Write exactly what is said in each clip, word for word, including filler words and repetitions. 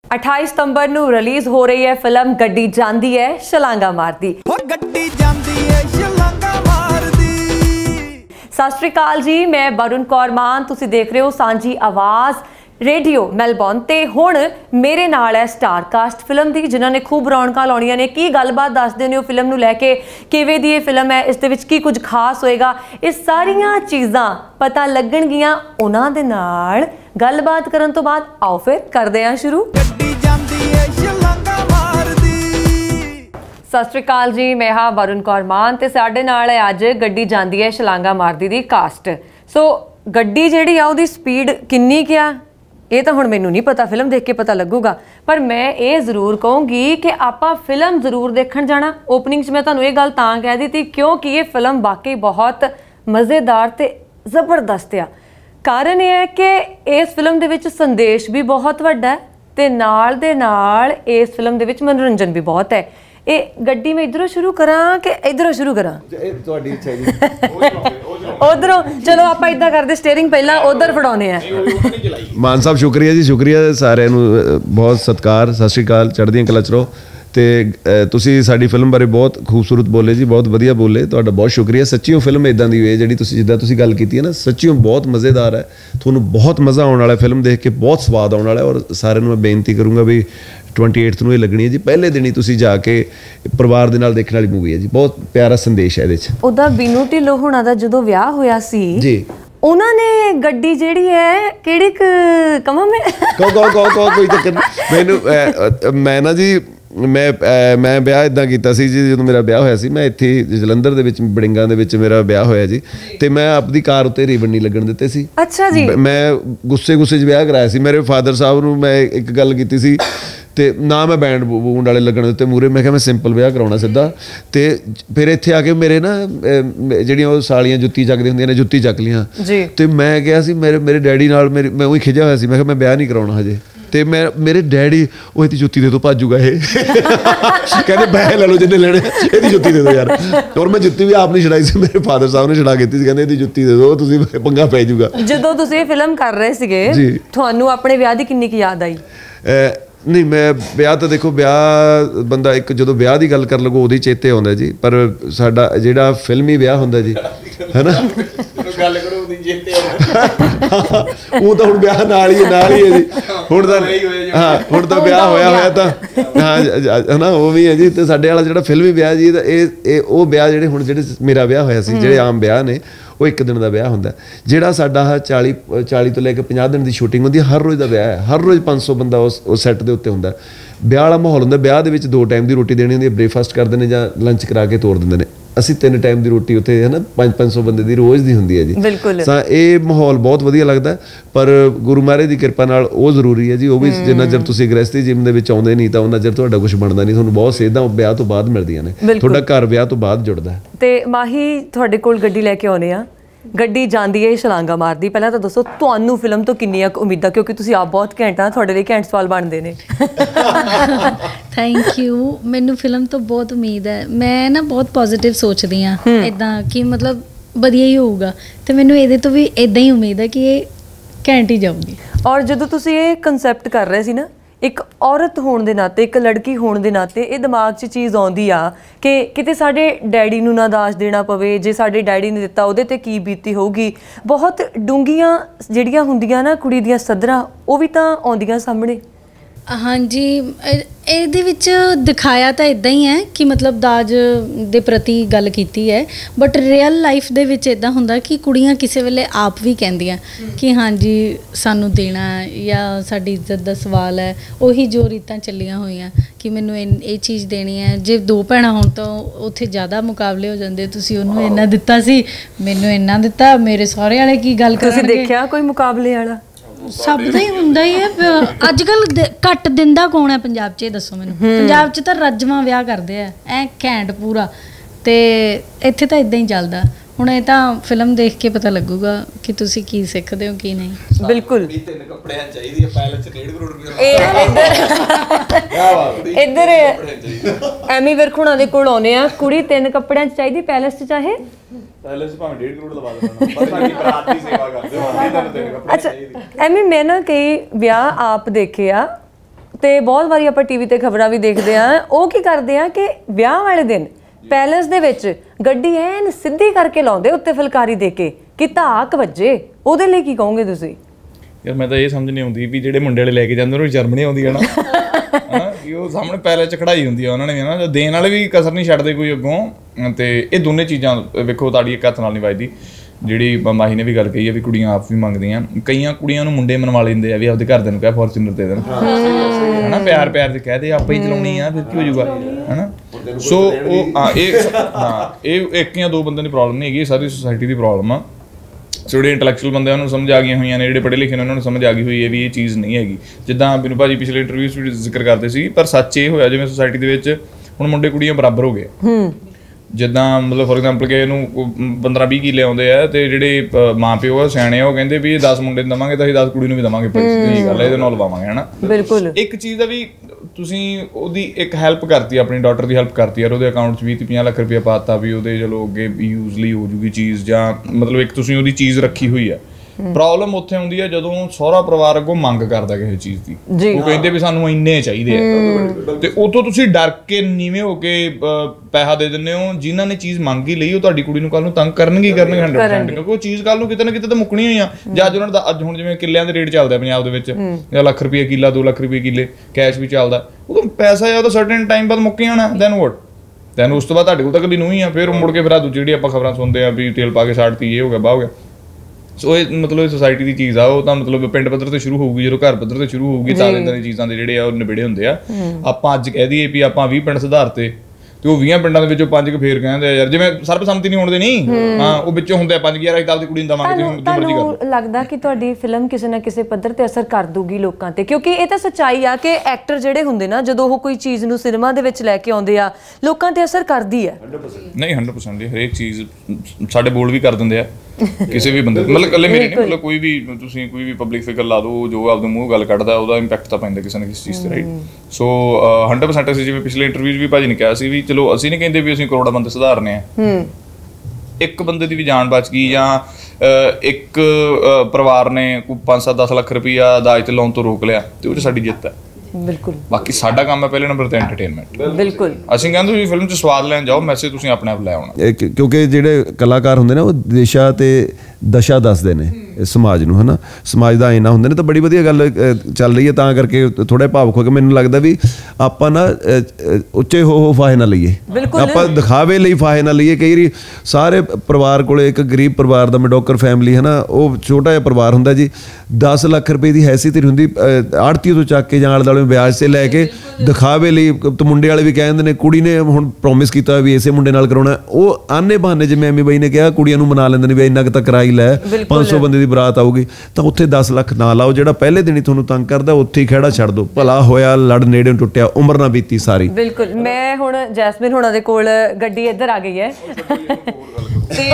अठाई सितंबर नूं रिलीज हो रही है फिल्म गड्डी जांदी है छलांगा मारदी। गड्डी जांदी है छलांगा मारदी। सत श्री अकाल जी, मैं वरुण कौर मान, तुसी देख रहे हो सांझी आवाज़ रेडियो मैलबॉर्न। ते हुण मेरे नाल है स्टार कास्ट फिल्म दी, जिन्हां ने खूब रौनकां लाउणियां ने। की गलबात दसदे ने फिल्म नूं लैके, किवें दी ये फिल्म है, इस दे विच की कुछ खास होएगा, ये सारियां चीज़ां पता लगणगियां उन्हां दे नाल गलबात करन तो बाद। आओ फिर करदे हां शुरू। गड्डी जांदी है छलांगा मारदी। सत श्री अकाल जी, मैं हाँ वरुण कौर मान ते साडे नाल है अज गड्डी जांदी है छलांगा मारदी दी कास्ट। सो गड्डी जिहड़ी आ उहदी स्पीड किन्नी क्या ये तो हुण मैनूं नहीं पता, फिल्म देख के पता लगूगा। पर मैं ये जरूर कहूँगी कि आपां फिल्म जरूर देखण जाना। ओपनिंग च मैं तुहानूं ये गल तां कह दी थी क्योंकि ये फिल्म वाकई बहुत मज़ेदार ते ज़बरदस्त आ। कारण यह है कि इस फिल्म दे विच संदेश भी बहुत वड्डा है ते नाल दे नाल इस फिल्म दे विच मनोरंजन भी बहुत है। ये गड्डी में इधरों शुरू करा कि इधरों शुरू करा? उधरों चलो आप इदा करते, स्टेयरिंग पहला उधर फड़ाने हैं। मान साहब शुक्रिया जी, शुक्रिया सारे बहुत सत्कार। सत श्री अकाल, चढ़दियां कला च रहो। तो तुसी साडी फिल्म बारे बहुत खूबसूरत बोले जी, बहुत वधिया बोले, तुहाडा बहुत शुक्रिया। सच्चियों फिल्म इदां दी है जिहड़ी तुसी जिद्दां तुसी गल कीती है ना, सच्चियों बहुत मज़ेदार है। तुहानूं बहुत मज़ा आने वाला फिल्म देख के, बहुत स्वाद आने वाला है। और सारे नूं मैं बेनती करूँगा भी ट्वेंटी एट्थ नूं लगनी है जी, पहले दिन ही तुसी जाके परिवार दे नाल देखण वाली मूवी है जी। बहुत प्यारा संदेश है इहदे च। उहदा बीनू ढिल्लों हुणां दा जदों विआह होया सी जी, उन्हां ने गड्डी जिहड़ी है किहड़ी कमां में को को को को कोई चक्कर नहीं। मैनूं मैं ना जी मैं मैं विआह इदां कीता सी जी, जदों मेरा विआह होया सी मैं इत्थे जलंधर दे विच बड़िंगां दे विच मेरा विआह होया जी। ते मैं अपनी कार उत्ते रिबन नहीं लगन दित्ते सी। अच्छा जी। मैं गुस्से गुस्से च विआह कराया सी। मेरे फादर साहब नूं मैं एक गल कीती सी ते ना मैं बैंड बूंड वाले लगन दित्ते मूहरे। मैं कहा मैं सिंपल विआह कराउणा सिद्धा। ते फिर इत्थे आके मेरे ना ਜਿਹੜੀਆਂ ਉਹ ਸਾਲੀਆਂ ਜੁੱਤੀ ਚੱਕਦੇ ਹੁੰਦੀਆਂ ਨੇ, ਜੁੱਤੀ ਚੱਕ ਲੀਆਂ ਜੀ। ਤੇ ਮੈਂ ਕਿਹਾ ਸੀ ਮੇਰੇ ਮੇਰੇ ਡੈਡੀ ਨਾਲ ਮੇਰੀ ਮੈਂ ਉਹੀ ਖਿਜਿਆ ਹੋਇਆ ਸੀ। ਮੈਂ ਕਿਹਾ ਮੈਂ ਵਿਆਹ ਨਹੀਂ ਕਰਾਉਣਾ ਹਜੇ। ਤੇ ਮੈਂ ਮੇਰੇ ਡੈਡੀ ਉਹ ਇਹਦੀ ਜੁੱਤੀ ਦੇ ਦੋ ਭੱਜੂਗਾ ਇਹ, ਕਹਿੰਦੇ ਬਹਿ ਲੈ ਲਓ ਜਿੰਨੇ ਲੈਣੇ, ਇਹਦੀ ਜੁੱਤੀ ਦੇ ਦੋ ਯਾਰ। ਔਰ ਮੈਂ ਜੁੱਤੀ ਵੀ ਆਪ ਨਹੀਂ ਛਡਾਈ ਸੀ, ਮੇਰੇ ਫਾਦਰ ਸਾਹਿਬ ਨੇ ਛਡਾ ਕੀਤੀ ਸੀ। ਕਹਿੰਦੇ ਇਹਦੀ ਜੁੱਤੀ ਦੇ ਦੋ, ਤੁਸੀਂ ਪੰਗਾ ਪੈ ਜਾਊਗਾ। ਜਦੋਂ ਤੁਸੀਂ ਇਹ ਫਿਲਮ ਕਰ ਰਹੇ ਸੀਗੇ ਤੁਹਾਨੂੰ ਆਪਣੇ ਵਿਆਹ ਦੀ ਕਿੰਨੀ ਕੁ ਯਾਦ ਆਈ? नहीं मैं ब्याह तो देखो, ब्याह बंदा एक जो ब्याह की गल कर लगो उदी चेते आउंदा जी, पर साडा जिहड़ा फिल्मी ब्याह हुंदा जी है ना, गल करो उदी चेते आउंदा वो तो हुण ब्याह नाल ही नाल ही है जी। हुण तां हां हुण तां ब्याह होया होया तां हां है ना, वो भी है जी। ते साडे वाला जिहड़ा फिल्मी ब्याह जी ये ये वो ब्याह जिहड़े हुण जिहड़े मेरा ब्याह होया सी, जिहड़े आम ब्याह ने वो एक दिन का ब्याह होंदा। जिहड़ा साडा चाली चाली तो लैके पचास दिन की शूटिंग होंदी, हर रोज़ का ब्याह है। हर रोज़ पाँच सौ बंदा उस उस सैट के उत्ते होंदा। ब्याह वाला माहौल होंदा। ब्याह दे विच दो टाइम की रोटी देनी होंदी, ब्रेकफास्ट करते हैं जां लंच करा के तोड़ दिंदे ने। असीं तीन टाइम की रोटी उत्ते है ना पाँच पाँच सौ बंदे की रोज़ की होंदी है जी। बिल्कुल तां ये माहौल बहुत वधिया लगदा। पर गुरु महाराज की किरपा नाल वो जरूरी है जी। वो भी जिन्ना चਿਰ तुसीं गृहस्थी जीवन दे विच आउंदे नहीं तां उन्ना चਿਰ तुहाडा कुछ बनदा नहीं। तुहानूं बहुत सेधां ब्याह तो बाद मिलदियां ने, तुहाडा घर ब्याह तो बाद जुड़दा है। ते माही तुहाडे कोल गड्डी लैके आउणे आ, गड्डी जांदी है छलांगा मारदी। पहला तो दसो तुहानूं फिल्म तो किन्नियां उम्मीदां, क्योंकि तुसीं आप बहुत घैंट आ, तुहाडे लई घैंट सवाल बनदे ने। Thank you. मैनूं फिल्म तो बहुत उम्मीद है। मैं ना बहुत पॉजिटिव सोचदी हाँ इदां कि मतलब वधिया ही होऊगा, ते मैनूं इहदे तो भी इदां ही उम्मीद है कि ये घैंट ही जाऊगी। और जदों तुसीं ये कंसैप्ट कर रहे सी ना, एक औरत होने के नाते, एक लड़की होने के नाते ये दिमाग च चीज़ आउंदी आ कि किते साडे डैडी नूं ना दाज देना पवे, जे साडे डैडी ने दिता उहदे ते की बीती होगी। बहुत डूंघियां जिहड़ियां हुंदियां ना कुड़ी दियां सदरां, वो भी तां आउंदियां सामने। हाँ जी, ਇਹਦੇ ਵਿੱਚ ਦਿਖਾਇਆ ਤਾਂ ਇਦਾਂ ਹੀ ਹੈ ਕਿ ਮਤਲਬ ਦਾਜ ਦੇ ਪ੍ਰਤੀ ਗੱਲ ਕੀਤੀ ਹੈ, ਬਟ ਰੀਅਲ ਲਾਈਫ ਦੇ ਵਿੱਚ ਇਦਾਂ ਹੁੰਦਾ ਕਿ ਕੁੜੀਆਂ ਕਿਸੇ ਵੇਲੇ ਆਪ ਵੀ ਕਹਿੰਦੀਆਂ ਕਿ ਹਾਂਜੀ ਸਾਨੂੰ ਦੇਣਾ ਜਾਂ ਸਾਡੀ ਇੱਜ਼ਤ ਦਾ ਸਵਾਲ ਹੈ। ਉਹੀ ਜੋ ਰੀਤਾਂ ਚੱਲੀਆਂ ਹੋਈਆਂ ਕਿ ਮੈਨੂੰ ਇਹ ਚੀਜ਼ ਦੇਣੀ ਹੈ। ਜੇ ਦੋ ਭੈਣਾਂ ਹੋਣ ਤਾਂ ਉੱਥੇ ਜ਼ਿਆਦਾ ਮੁਕਾਬਲੇ ਹੋ ਜਾਂਦੇ, ਤੁਸੀਂ ਉਹਨੂੰ ਇੰਨਾ ਦਿੱਤਾ ਸੀ, ਮੈਨੂੰ ਇੰਨਾ ਦਿੱਤਾ, ਮੇਰੇ ਸਹੁਰੇ ਵਾਲੇ ਕੀ ਗੱਲ ਕਰਨਗੇ। ਤੁਸੀਂ ਦੇਖਿਆ ਕੋਈ ਮੁਕਾਬਲੇ ਵਾਲਾ? ਸਭ ਦਾ ਹੀ ਹੁੰਦਾ ਹੀ ਹੈ। ਅੱਜ ਕੱਲ੍ਹ ਘੱਟ ਦਿੰਦਾ ਕੌਣ ਹੈ ਪੰਜਾਬ 'ਚ, ਇਹ ਦੱਸੋ ਮੈਨੂੰ। ਪੰਜਾਬ 'ਚ ਤਾਂ ਰੱਜਵਾਂ ਵਿਆਹ ਕਰਦੇ ਆ ਐ ਘੈਂਟ ਪੂਰਾ, ਤੇ ਇੱਥੇ ਤਾਂ ਇੱਦਾਂ ਹੀ ਚੱਲਦਾ। ਹੁਣ ਇਹ ਤਾਂ ਫਿਲਮ ਦੇਖ ਕੇ ਪਤਾ ਲੱਗੂਗਾ ਕਿ ਤੁਸੀਂ ਕੀ ਸਿੱਖਦੇ ਹੋ ਕੀ ਨਹੀਂ। ਬਿਲਕੁਲ ਤਿੰਨ ਕੱਪੜਿਆਂ ਚਾਹੀਦੀ ਹੈ, ਪੈਲਸ ਚ ਡੇਢ ਕਰੋੜ ਰੁਪਏ। ਇੱਧਰ ਐਮੀ ਵਿਰਕ ਹੁਣਾਂ ਦੇ ਕੋਲ ਆਉਨੇ ਆ, ਕੁੜੀ ਤਿੰਨ ਕੱਪੜਿਆਂ 'ਚ ਚਾਹੀਦੀ, ਪੈਲਸ 'ਚ ਚਾਹੇ ਪੈਲਸ ਭਾਵੇਂ ਡੇਢ ਕਰੋੜ ਲਵਾ ਦੇਣਾ, ਬਸ ਸਾਡੀ ਬਰਾਤ ਦੀ ਸੇਵਾ ਕਰਦੇ ਹੋ। ਤਿੰਨ ਕੱਪੜੇ ਅੱਛਾ ਐਮੀ, ਮੈਂ ਨਾ ਕਈ ਵਿਆਹ ਆਪ ਦੇਖੇ ਆ, ਤੇ ਬਹੁਤ ਵਾਰੀ ਆਪਾਂ ਟੀਵੀ ਤੇ ਖਬਰਾਂ ਵੀ ਦੇਖਦੇ ਆ, ਉਹ ਕੀ ਕਰਦੇ ਆ ਕਿ ਵਿਆਹ ਵਾਲੇ ਦਿਨ ਪੈਲੇਸ ਦੇ ਵਿੱਚ ਗੱਡੀ ਐਨ ਸਿੱਧੀ ਕਰਕੇ ਲਾਉਂਦੇ ਉੱਤੇ ਫੁਲਕਾਰੀ ਦੇ ਕੇ ਕਿ ਧਾਕ ਵੱਜੇ। ਉਹਦੇ ਲਈ ਕੀ ਕਹੋਗੇ ਤੁਸੀਂ? ਯਾਰ ਮੈਂ ਤਾਂ ਇਹ ਸਮਝ ਨਹੀਂ ਆਉਂਦੀ ਵੀ ਜਿਹੜੇ ਮੁੰਡੇ ਵਾਲੇ ਲੈ ਕੇ ਜਾਂਦੇ ਉਹਨਾਂ ਨੂੰ ਜਰਮਨੀ ਆਉਂਦੀ ਹੈ ਨਾ ਹਨਾ, ਕਿ ਉਹ ਸਾਹਮਣੇ ਪੈਲੇਸ 'ਚ ਖੜਾਈ ਹੁੰਦੀ ਆ ਉਹਨਾਂ ਨੇ ਵੀ ਨਾ, ਦੇਣ ਵਾਲੇ ਵੀ ਕਸਰ ਨਹੀਂ ਛੱਡਦੇ ਕੋਈ ਅੱਗੋਂ। ਤੇ ਇਹ ਦੋਨੇ ਚੀਜ਼ਾਂ ਵੇਖੋ ਤੁਹਾਡੀ ਇੱਕ ਹੱਥ ਨਾਲ ਨਹੀਂ ਵੱਜਦੀ। ਜਿਹੜੀ ਮਾਹੀ ਨੇ ਵੀ ਗੱਲ ਕਹੀ ਹੈ ਵੀ ਕੁੜੀਆਂ ਆਪ ਵੀ ਮੰਗਦੀਆਂ, ਕਈਆਂ ਕੁੜੀਆਂ ਨੂੰ ਮੁੰਡੇ ਮਨਵਾ ਲੈਂਦੇ ਆ ਵੀ ਆਪਦੇ ਘਰਦਿਆਂ ਨੂੰ ਕਹਿ ਫੋਰਚੂਨਰ ਦੇ ਦੇਣ ਹਨਾ, ਪਿਆਰ ਪਿਆਰ ਦੇ ਕਹਿ ਦੇ ਆਪਾਂ ਹੀ ਚਲਾਉਣੀ ਆ ਫਿਰ ਕੀ ਹੋ ਜਾਊਗਾ ਹਨਾ। ਸੋ ਉਹ ਇਹ ਹਾਂ ਇਹ ਇੱਕ ਜਾਂ ਦੋ ਬੰਦਿਆਂ ਦੀ ਪ੍ਰੋਬਲਮ ਨਹੀਂ ਹੈਗੀ, ਸਾਰੀ ਸੋਸਾਇਟੀ ਦੀ ਪ੍ਰੋਬਲਮ ਆ। ਜਿਹੜੇ ਇੰਟੈਲੈਕਚੁਅਲ ਬੰਦੇ ਉਹਨਾਂ ਨੂੰ ਸਮਝ ਆ ਗਈਆਂ ਹੋਈਆਂ ਨੇ, ਜਿਹੜੇ ਪੜ੍ਹੇ ਲਿਖੇ ਨੇ ਉਹਨਾਂ ਨੂੰ ਸਮਝ ਆ ਗਈ ਹੋਈ ਹੈ ਵੀ ਇਹ ਚੀਜ਼ ਨਹੀਂ ਹੈਗੀ। ਜਿੱਦਾਂ ਬਿਨੂ ਭਾਜੀ ਪਿਛਲੇ ਇੰਟਰਵਿਊ 'ਚ ਵੀ ਜ਼ਿਕਰ ਕਰਦੇ ਸੀ, ਪਰ ਸੱਚ ਇਹ ਹੋਇਆ ਜਿਵੇਂ ਸੋਸਾਇਟੀ ਦੇ ਵਿੱਚ ਹੁਣ ਮੁੰਡੇ ਕੁੜੀਆਂ ਬਰਾਬਰ ਹੋ ਗਏ। ਜਿੱਦਾਂ ਮਤਲਬ ਫੋਰ ਐਗਜ਼ਾਮਪਲ ਕਿ ਇਹਨੂੰ ਪੰਦਰਾਂ ਵੀਹ ਕਿੱਲੇ ਆਉਂਦੇ ਆ ਤੇ ਜਿਹੜੇ ਮਾਂ ਪਿਓ ਆ ਸਿਆਣੇ ਆ ਉਹ ਕਹਿੰਦੇ ਵੀ ਇਹ ਦਸ ਮੁੰਡੇ ਨੂੰ ਦੇਵਾਂਗੇ ਤਾਂ ਅਸੀਂ ਦਸ ਕੁੜੀ ਨੂੰ ਵੀ ਦੇਵਾਂਗੇ, ਕੀ ਗੱਲ ਹੈ ਇਹਦੇ ਨਾਲ ਲਵਾਵਾਂਗੇ ਹਨਾ। ਬਿਲਕੁਲ ਇੱਕ ਚੀਜ਼ ਦਾ ਵੀ ਤੁਸੀਂ ਉਹਦੀ ਇੱਕ ਹੈਲਪ ਕਰਤੀ, ਆਪਣੀ ਡਾਟਰ ਦੀ ਹੈਲਪ ਕਰਤੀ ਯਾਰ, ਉਹਦੇ ਅਕਾਊਂਟ 'ਚ ਵੀਹ ਪੰਜਾਹ ਲੱਖ ਰੁਪਇਆ ਪਾਤਾ ਵੀ ਉਹਦੇ ਚਲੋ ਅੱਗੇ ਯੂਜ਼ਲੀ ਹੋ ਜੂਗੀ ਚੀਜ਼, ਜਾਂ ਮਤਲਬ ਇੱਕ ਤੁਸੀਂ ਉਹਦੀ ਚੀਜ਼ ਰੱਖੀ ਹੋਈ ਆ। ਪ੍ਰੋਬਲਮ ਉੱਥੇ ਹੁੰਦੀ ਹੈ ਜਦੋਂ ਸਹੁਰਾ ਪਰਿਵਾਰ ਅੱਗੋਂ ਮੰਗ ਕਰਦਾ ਕਿਸੇ ਚੀਜ਼ ਦੀ, ਉਹ ਕਹਿੰਦੇ ਵੀ ਸਾਨੂੰ ਇੰਨੇ ਚਾਹੀਦੇ ਆ ਤੇ ਉਤੋਂ ਤੁਸੀਂ ਡਰ ਕੇ ਨੀਵੇਂ ਹੋ ਕੇ ਪੈਸਾ ਦੇ ਦਿੰਦੇ ਹੋ। ਜਿਨ੍ਹਾਂ ਨੇ ਚੀਜ਼ ਮੰਗ ਹੀ ਲਈ ਉਹ ਤੁਹਾਡੀ ਕੁੜੀ ਨੂੰ ਕੱਲ ਨੂੰ ਤੰਗ ਕਰਨਗੇ ਕਰਨਗੇ ਹੰਡਰਡ ਪਰਸੈਂਟ, ਕਿਉਂਕਿ ਉਹ ਚੀਜ਼ ਕੱਲ ਨੂੰ ਕਿਤੇ ਨਾ ਕਿਤੇ ਤਾਂ ਮੁੱਕਣੀ ਹੋਈ ਆ। ਜਾਂ ਅੱਜ ਉਹਨਾਂ ਦਾ ਅੱਜ ਹੁਣ ਜਿਵੇਂ ਕਿੱਲਿਆਂ ਦੇ ਰੇਟ ਚੱਲਦਾ ਪੰਜਾਬ ਦੇ ਵਿੱਚ, ਜਾਂ ਲੱਖ ਰੁਪਏ ਕਿੱਲਾ, ਦੋ ਲੱਖ ਰੁਪਏ ਕਿੱਲੇ ਕੈਸ਼ ਵੀ ਚੱਲਦਾ, ਉਦੋਂ ਪੈਸਾ ਆ ਉਹਦਾ ਸਰਟਨ ਟਾਈਮ ਬਾਅਦ ਮੁੱਕ ਜਾਣਾ। ਦੈਨ ਵਾਟ ਦੈਨ ਉਸ ਤੋਂ ਬਾਅਦ ਤੁਹਾਡੇ ਕੋਲ ਤਾਂ ਕਦੀ ਨੂੰ ਹੀ ਆ, ਫਿਰ ਮੁੜ ਕੇ ਫਿਰ ਆ ਦੂਜੀ ਜਿਹੜੀ ਆਪਾਂ ਖਬਰਾਂ ਸੁਣਦੇ ਆ ਵੀ ਤੇਲ ਪਾ ਕੇ ਸਾੜਤੀ, ਇਹ ਹੋ ਗਿਆ ਬਾਹ ਹੋ ਗਿਆ। ਸੋ ਇਹ ਮਤਲਬ ਸੋਸਾਇਟੀ ਦੀ ਚੀਜ਼ ਆ, ਉਹ ਤਾਂ ਮਤਲਬ ਪਿੰਡ ਪੱਧਰ ਤੇ ਸ਼ੁਰੂ ਹੋਊਗੀ, ਜਦੋਂ ਘਰ ਪੱਧਰ ਤੇ ਸ਼ੁਰੂ ਹੋਊਗੀ ਤਾਂ ਇਦਾਂ ਦੀਆਂ ਚੀਜ਼ਾਂ ਦੇ ਜਿਹੜੇ ਆ ਉਹ ਨਿਬੇੜੇ ਹੁੰਦੇ ਆ। ਆਪਾਂ ਅੱਜ ਕਹਿ ਦਈਏ ਵੀ ਆਪਾਂ ਵੀਹ ਪਿੰਡ ਸੁਧਾਰਤੇ ਤੇ ਉਹ ਵੀਹਾਂ ਪਿੰਡਾਂ ਦੇ ਵਿੱਚੋਂ ਪੰਜ ਕੁ ਫੇਰ ਕਹਿੰਦੇ ਆ ਯਾਰ ਜਿਵੇਂ ਸਰਬਸੰਮਤੀ ਨਹੀਂ ਹੋਣ ਦੇ ਨਹੀਂ, ਹਾਂ ਉਹ ਵਿੱਚੋਂ ਹੁੰਦੇ ਆ ਪੰਜ ਯਾਰ ਅਸੀਂ ਤਾਂ ਆਪਦੀ ਕੁੜੀ ਨੂੰ ਦੇਵਾਂਗੇ, ਤੁਸੀਂ ਜੋ ਮਰਜ਼ੀ ਕਰੋ। ਲੱਗਦਾ ਕਿ ਤੁਹਾਡੀ ਫਿਲਮ ਕਿਸੇ ਨਾ ਕਿਸੇ ਪੱਧਰ ਤੇ ਅਸਰ ਕਰ ਦੂਗੀ ਲੋਕਾਂ ਤੇ, ਕਿਉਂਕਿ ਇਹ ਤਾਂ ਸੱਚਾਈ ਆ ਕਿ ਐਕਟਰ ਜਿਹੜੇ ਹੁੰਦੇ ਨਾ ਜਦੋਂ ਉਹ ਕੋਈ ਚੀਜ਼ ਨੂੰ ਸਿਨੇਮਾ ਦੇ ਵਿੱਚ ਲੈ ਕੇ ਆਉਂਦੇ ਆ ਲੋਕਾਂ ਤੇ ਅਸਰ ਕਰਦੀ ਆ। ਨਹੀਂ ਹੰਡਰਡ ਪਰਸੈਂਟ ਜੀ, ਹਰੇਕ ਚੀਜ਼ ਸਾਡੇ ਬੋਲ ਵੀ ਕਰ ਦਿੰਦੇ ਆ ਕਿਸੇ ਵੀ ਬੰਦੇ, ਮਤਲਬ ਇਕੱਲੇ ਮੇਰੇ ਨਹੀਂ, ਮਤਲਬ ਕੋਈ ਵੀ ਤੁਸੀਂ ਕੋਈ ਵੀ ਪਬਲਿਕ ਫਿਗਰ ਲਾ ਦਿਓ ਜੋ ਆਪਦੇ ਮੂੰਹ ਗੱਲ ਕੱਢਦਾ ਉਹਦਾ ਇੰਪੈਕਟ ਤਾਂ ਪੈਂਦਾ ਕਿਸੇ ਨਾ ਕਿਸੇ ਚੀਜ਼ ਤੇ, ਰਾਈਟ। ਸੋ ਹੰਡਰਡ ਪਰਸੈਂਟ ਅਸੀਂ ਜਿਵੇਂ ਪਿਛਲੇ ਇੰਟਰਵਿਊ 'ਚ ਵੀ ਭਾਜੀ ਨੇ ਕਿਹਾ ਸੀ ਵੀ ਚਲੋ ਅਸੀਂ ਨਹੀਂ ਕਹਿੰਦੇ ਵੀ ਅਸੀਂ ਕਰੋੜਾਂ ਬੰਦੇ ਸੁਧਾਰਨੇ ਆ, ਇੱਕ ਬੰਦੇ ਦੀ ਵੀ ਜਾਨ ਬਚ ਗਈ ਜਾਂ ਇੱਕ ਪਰਿਵਾਰ ਨੇ ਕੋਈ ਪੰਜ ਸੱਤ ਦਸ ਲੱਖ ਰੁਪਈਆ ਦਾਜ ਤੇ ਲਾਉਣ ਤੋਂ ਰੋਕ ਲਿਆ ਤੇ ਉਹ 'ਚ ਸਾਡੀ ਜਿੱਤ ਹੈ। ਬਿਲਕੁਲ ਬਾਕੀ ਸਾਡਾ ਕੰਮ ਹੈ ਪਹਿਲੇ ਨੰਬਰ ਤੇ ਐਂਟਰਟੇਨਮੈਂਟ। ਬਿਲਕੁਲ ਅਸੀਂ ਕਹਿੰਦੇ ਤੁਸੀਂ ਫਿਲਮ 'ਚ ਸਵਾਦ ਲੈਣ ਜਾਓ, ਮੈਸੇਜ ਤੁਸੀਂ ਆਪਣੇ ਆਪ ਲੈ ਆਉਣਾ, ਕਿਉਂਕਿ ਜਿਹੜੇ ਕਲਾਕਾਰ ਹੁੰਦੇ ਨੇ ਉਹ ਦਿਸ਼ਾ ਤੇ ਦਸ਼ਾ ਦੱਸਦੇ ਨੇ ਸਮਾਜ ਨੂੰ, ਹਨਾ ਸਮਾਜ ਦਾ ਆਇਨਾ ਹੁੰਦੇ ਨੇ। ਤਾਂ ਬੜੀ ਵਧੀਆ ਗੱਲ ਚੱਲ ਰਹੀ ਹੈ, ਤਾਂ ਕਰਕੇ ਥੋੜਾ ਭਾਵੁਕ ਹੋ ਕੇ ਮੈਨੂੰ ਲੱਗਦਾ ਵੀ ਆਪਾਂ ਨਾ ਉੱਚੇ ਹੋ ਹੋ ਫਾਹੇ ਨਾ ਲਈਏ, ਆਪਾਂ ਦਿਖਾਵੇ ਲਈ ਫਾਹੇ ਨਾ ਲਈਏ। ਕਈ ਵਾਰੀ ਸਾਰੇ ਪਰਿਵਾਰ ਕੋਲੇ ਇੱਕ ਗਰੀਬ ਪਰਿਵਾਰ ਦਾ ਮਿਡੋਕਰ ਫੈਮਿਲੀ ਹੈ ਨਾ, ਉਹ ਛੋਟਾ ਜਿਹਾ ਪਰਿਵਾਰ ਹੁੰਦਾ ਜੀ, ਦਸ ਲੱਖ ਰੁਪਏ ਦੀ ਹੈਸੀਅਤ ਹੀ ਹੁੰਦੀ, ਆੜਤੀ ਤੋਂ ਚੱਕ ਕੇ ਜਾਂ ਆਲੇ ਦੁਆਲੇ ਵਿਆਜ ਤੇ ਲੈ ਕੇ ਦਿਖਾਵੇ ਲਈ। ਮੁੰਡੇ ਵਾਲੇ ਵੀ ਕਹਿ ਦਿੰਦੇ ਨੇ ਕੁੜੀ ਨੇ ਹੁਣ ਪ੍ਰੋਮਿਸ ਕੀਤਾ ਵੀ ਇਸੇ ਮੁੰਡੇ ਨਾਲ ਕਰਾਉਣਾ, ਉਹ ਆਨੇ ਬਹਾਨੇ ਜਿਵੇਂ ਐਮੀ ਬਾਈ ਨੇ ਕਿਹਾ ਕੁੜੀਆਂ ਨੂੰ ਮਨਾ ਲੈਂਦੇ ਨੇ ਵੀ ਇੰਨਾ ਕੁ ਤਾਂ ਕਰਾਈ ਲੈ, ਪੰਜ ਸੌ ਬੰਦੇ ਦੀ ਬਰਾਤ ਆਊਗੀ, ਤਾਂ ਉੱਥੇ ਦਸ ਲੱਖ ਨਾ ਲਾਓ। ਜਿਹੜਾ ਪਹਿਲੇ ਦਿਨ ਹੀ ਤੁਹਾਨੂੰ ਤੰਗ ਕਰਦਾ ਉੱਥੇ ਹੀ ਖਹਿੜਾ ਛੱਡ ਦਿਓ, ਭਲਾ ਹੋਇਆ ਲੜ ਨੇੜੇ ਟੁੱਟਿਆ, ਉਮਰ ਨਾ ਬੀਤੀ ਸਾਰੀ। ਬਿਲਕੁਲ। ਮੈਂ ਹੁਣ ਜੈਸਮੀਨ ਹੁਣਾਂ ਦੇ ਕੋਲ ਗੱਡੀ ਇੱਧਰ ਆ ਗਈ ਹੈ ਤੇ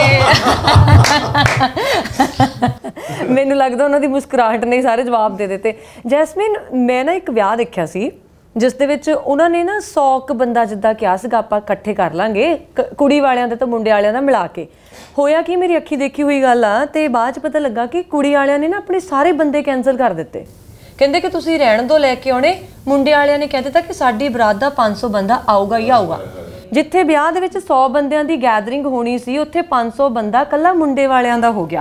ਮੈਨੂੰ ਲੱਗਦਾ ਉਹਨਾਂ ਦੀ ਮੁਸਕਰਾਹਟ ਨੇ ਸਾਰੇ ਜਵਾਬ ਦੇ ਦਿੱਤੇ। ਜੈਸਮੀਨ, ਮੈਂ ਨਾ ਇੱਕ ਵਿਆਹ ਦੇਖਿਆ ਸੀ ਜਿਸ ਦੇ ਵਿੱਚ ਉਹਨਾਂ ਨੇ ਨਾ ਸੌ ਕੁ ਬੰਦਾ ਜਿੱਦਾਂ ਕਿਹਾ ਸੀਗਾ ਆਪਾਂ ਇਕੱਠੇ ਕਰ ਲਾਂਗੇ, ਕੁੜੀ ਵਾਲਿਆਂ ਦੇ ਤੇ ਮੁੰਡੇ ਵਾਲਿਆਂ ਦਾ ਮਿਲਾ ਕੇ। ਹੋਇਆ ਕਿ ਮੇਰੀ ਅੱਖੀ ਦੇਖੀ ਹੋਈ ਗੱਲ ਆ, ਤੇ ਬਾਅਦ 'ਚ ਪਤਾ ਲੱਗਾ ਕਿ ਕੁੜੀ ਵਾਲਿਆਂ ਨੇ ਨਾ ਆਪਣੇ ਸਾਰੇ ਬੰਦੇ ਕੈਂਸਲ ਕਰ ਦਿੱਤੇ, ਕਹਿੰਦੇ ਕਿ ਤੁਸੀਂ ਰਹਿਣ ਦੋ ਲੈ ਕੇ ਆਉਣੇ। ਮੁੰਡੇ ਵਾਲਿਆਂ ਨੇ ਕਹਿ ਦਿੱਤਾ ਕਿ ਸਾਡੀ ਬਰਾਤ ਦਾ ਪੰਜ ਸੌ ਬੰਦਾ ਆਊਗਾ ਹੀ ਆਊਗਾ। ਜਿੱਥੇ ਵਿਆਹ ਦੇ ਵਿੱਚ ਸੌ ਬੰਦਿਆਂ ਦੀ ਗੈਦਰਿੰਗ ਹੋਣੀ ਸੀ ਉੱਥੇ ਪੰਜ ਸੌ ਬੰਦਾ ਕੱਲਾ ਮੁੰਡੇ ਵਾਲਿਆਂ ਦਾ ਹੋ ਗਿਆ।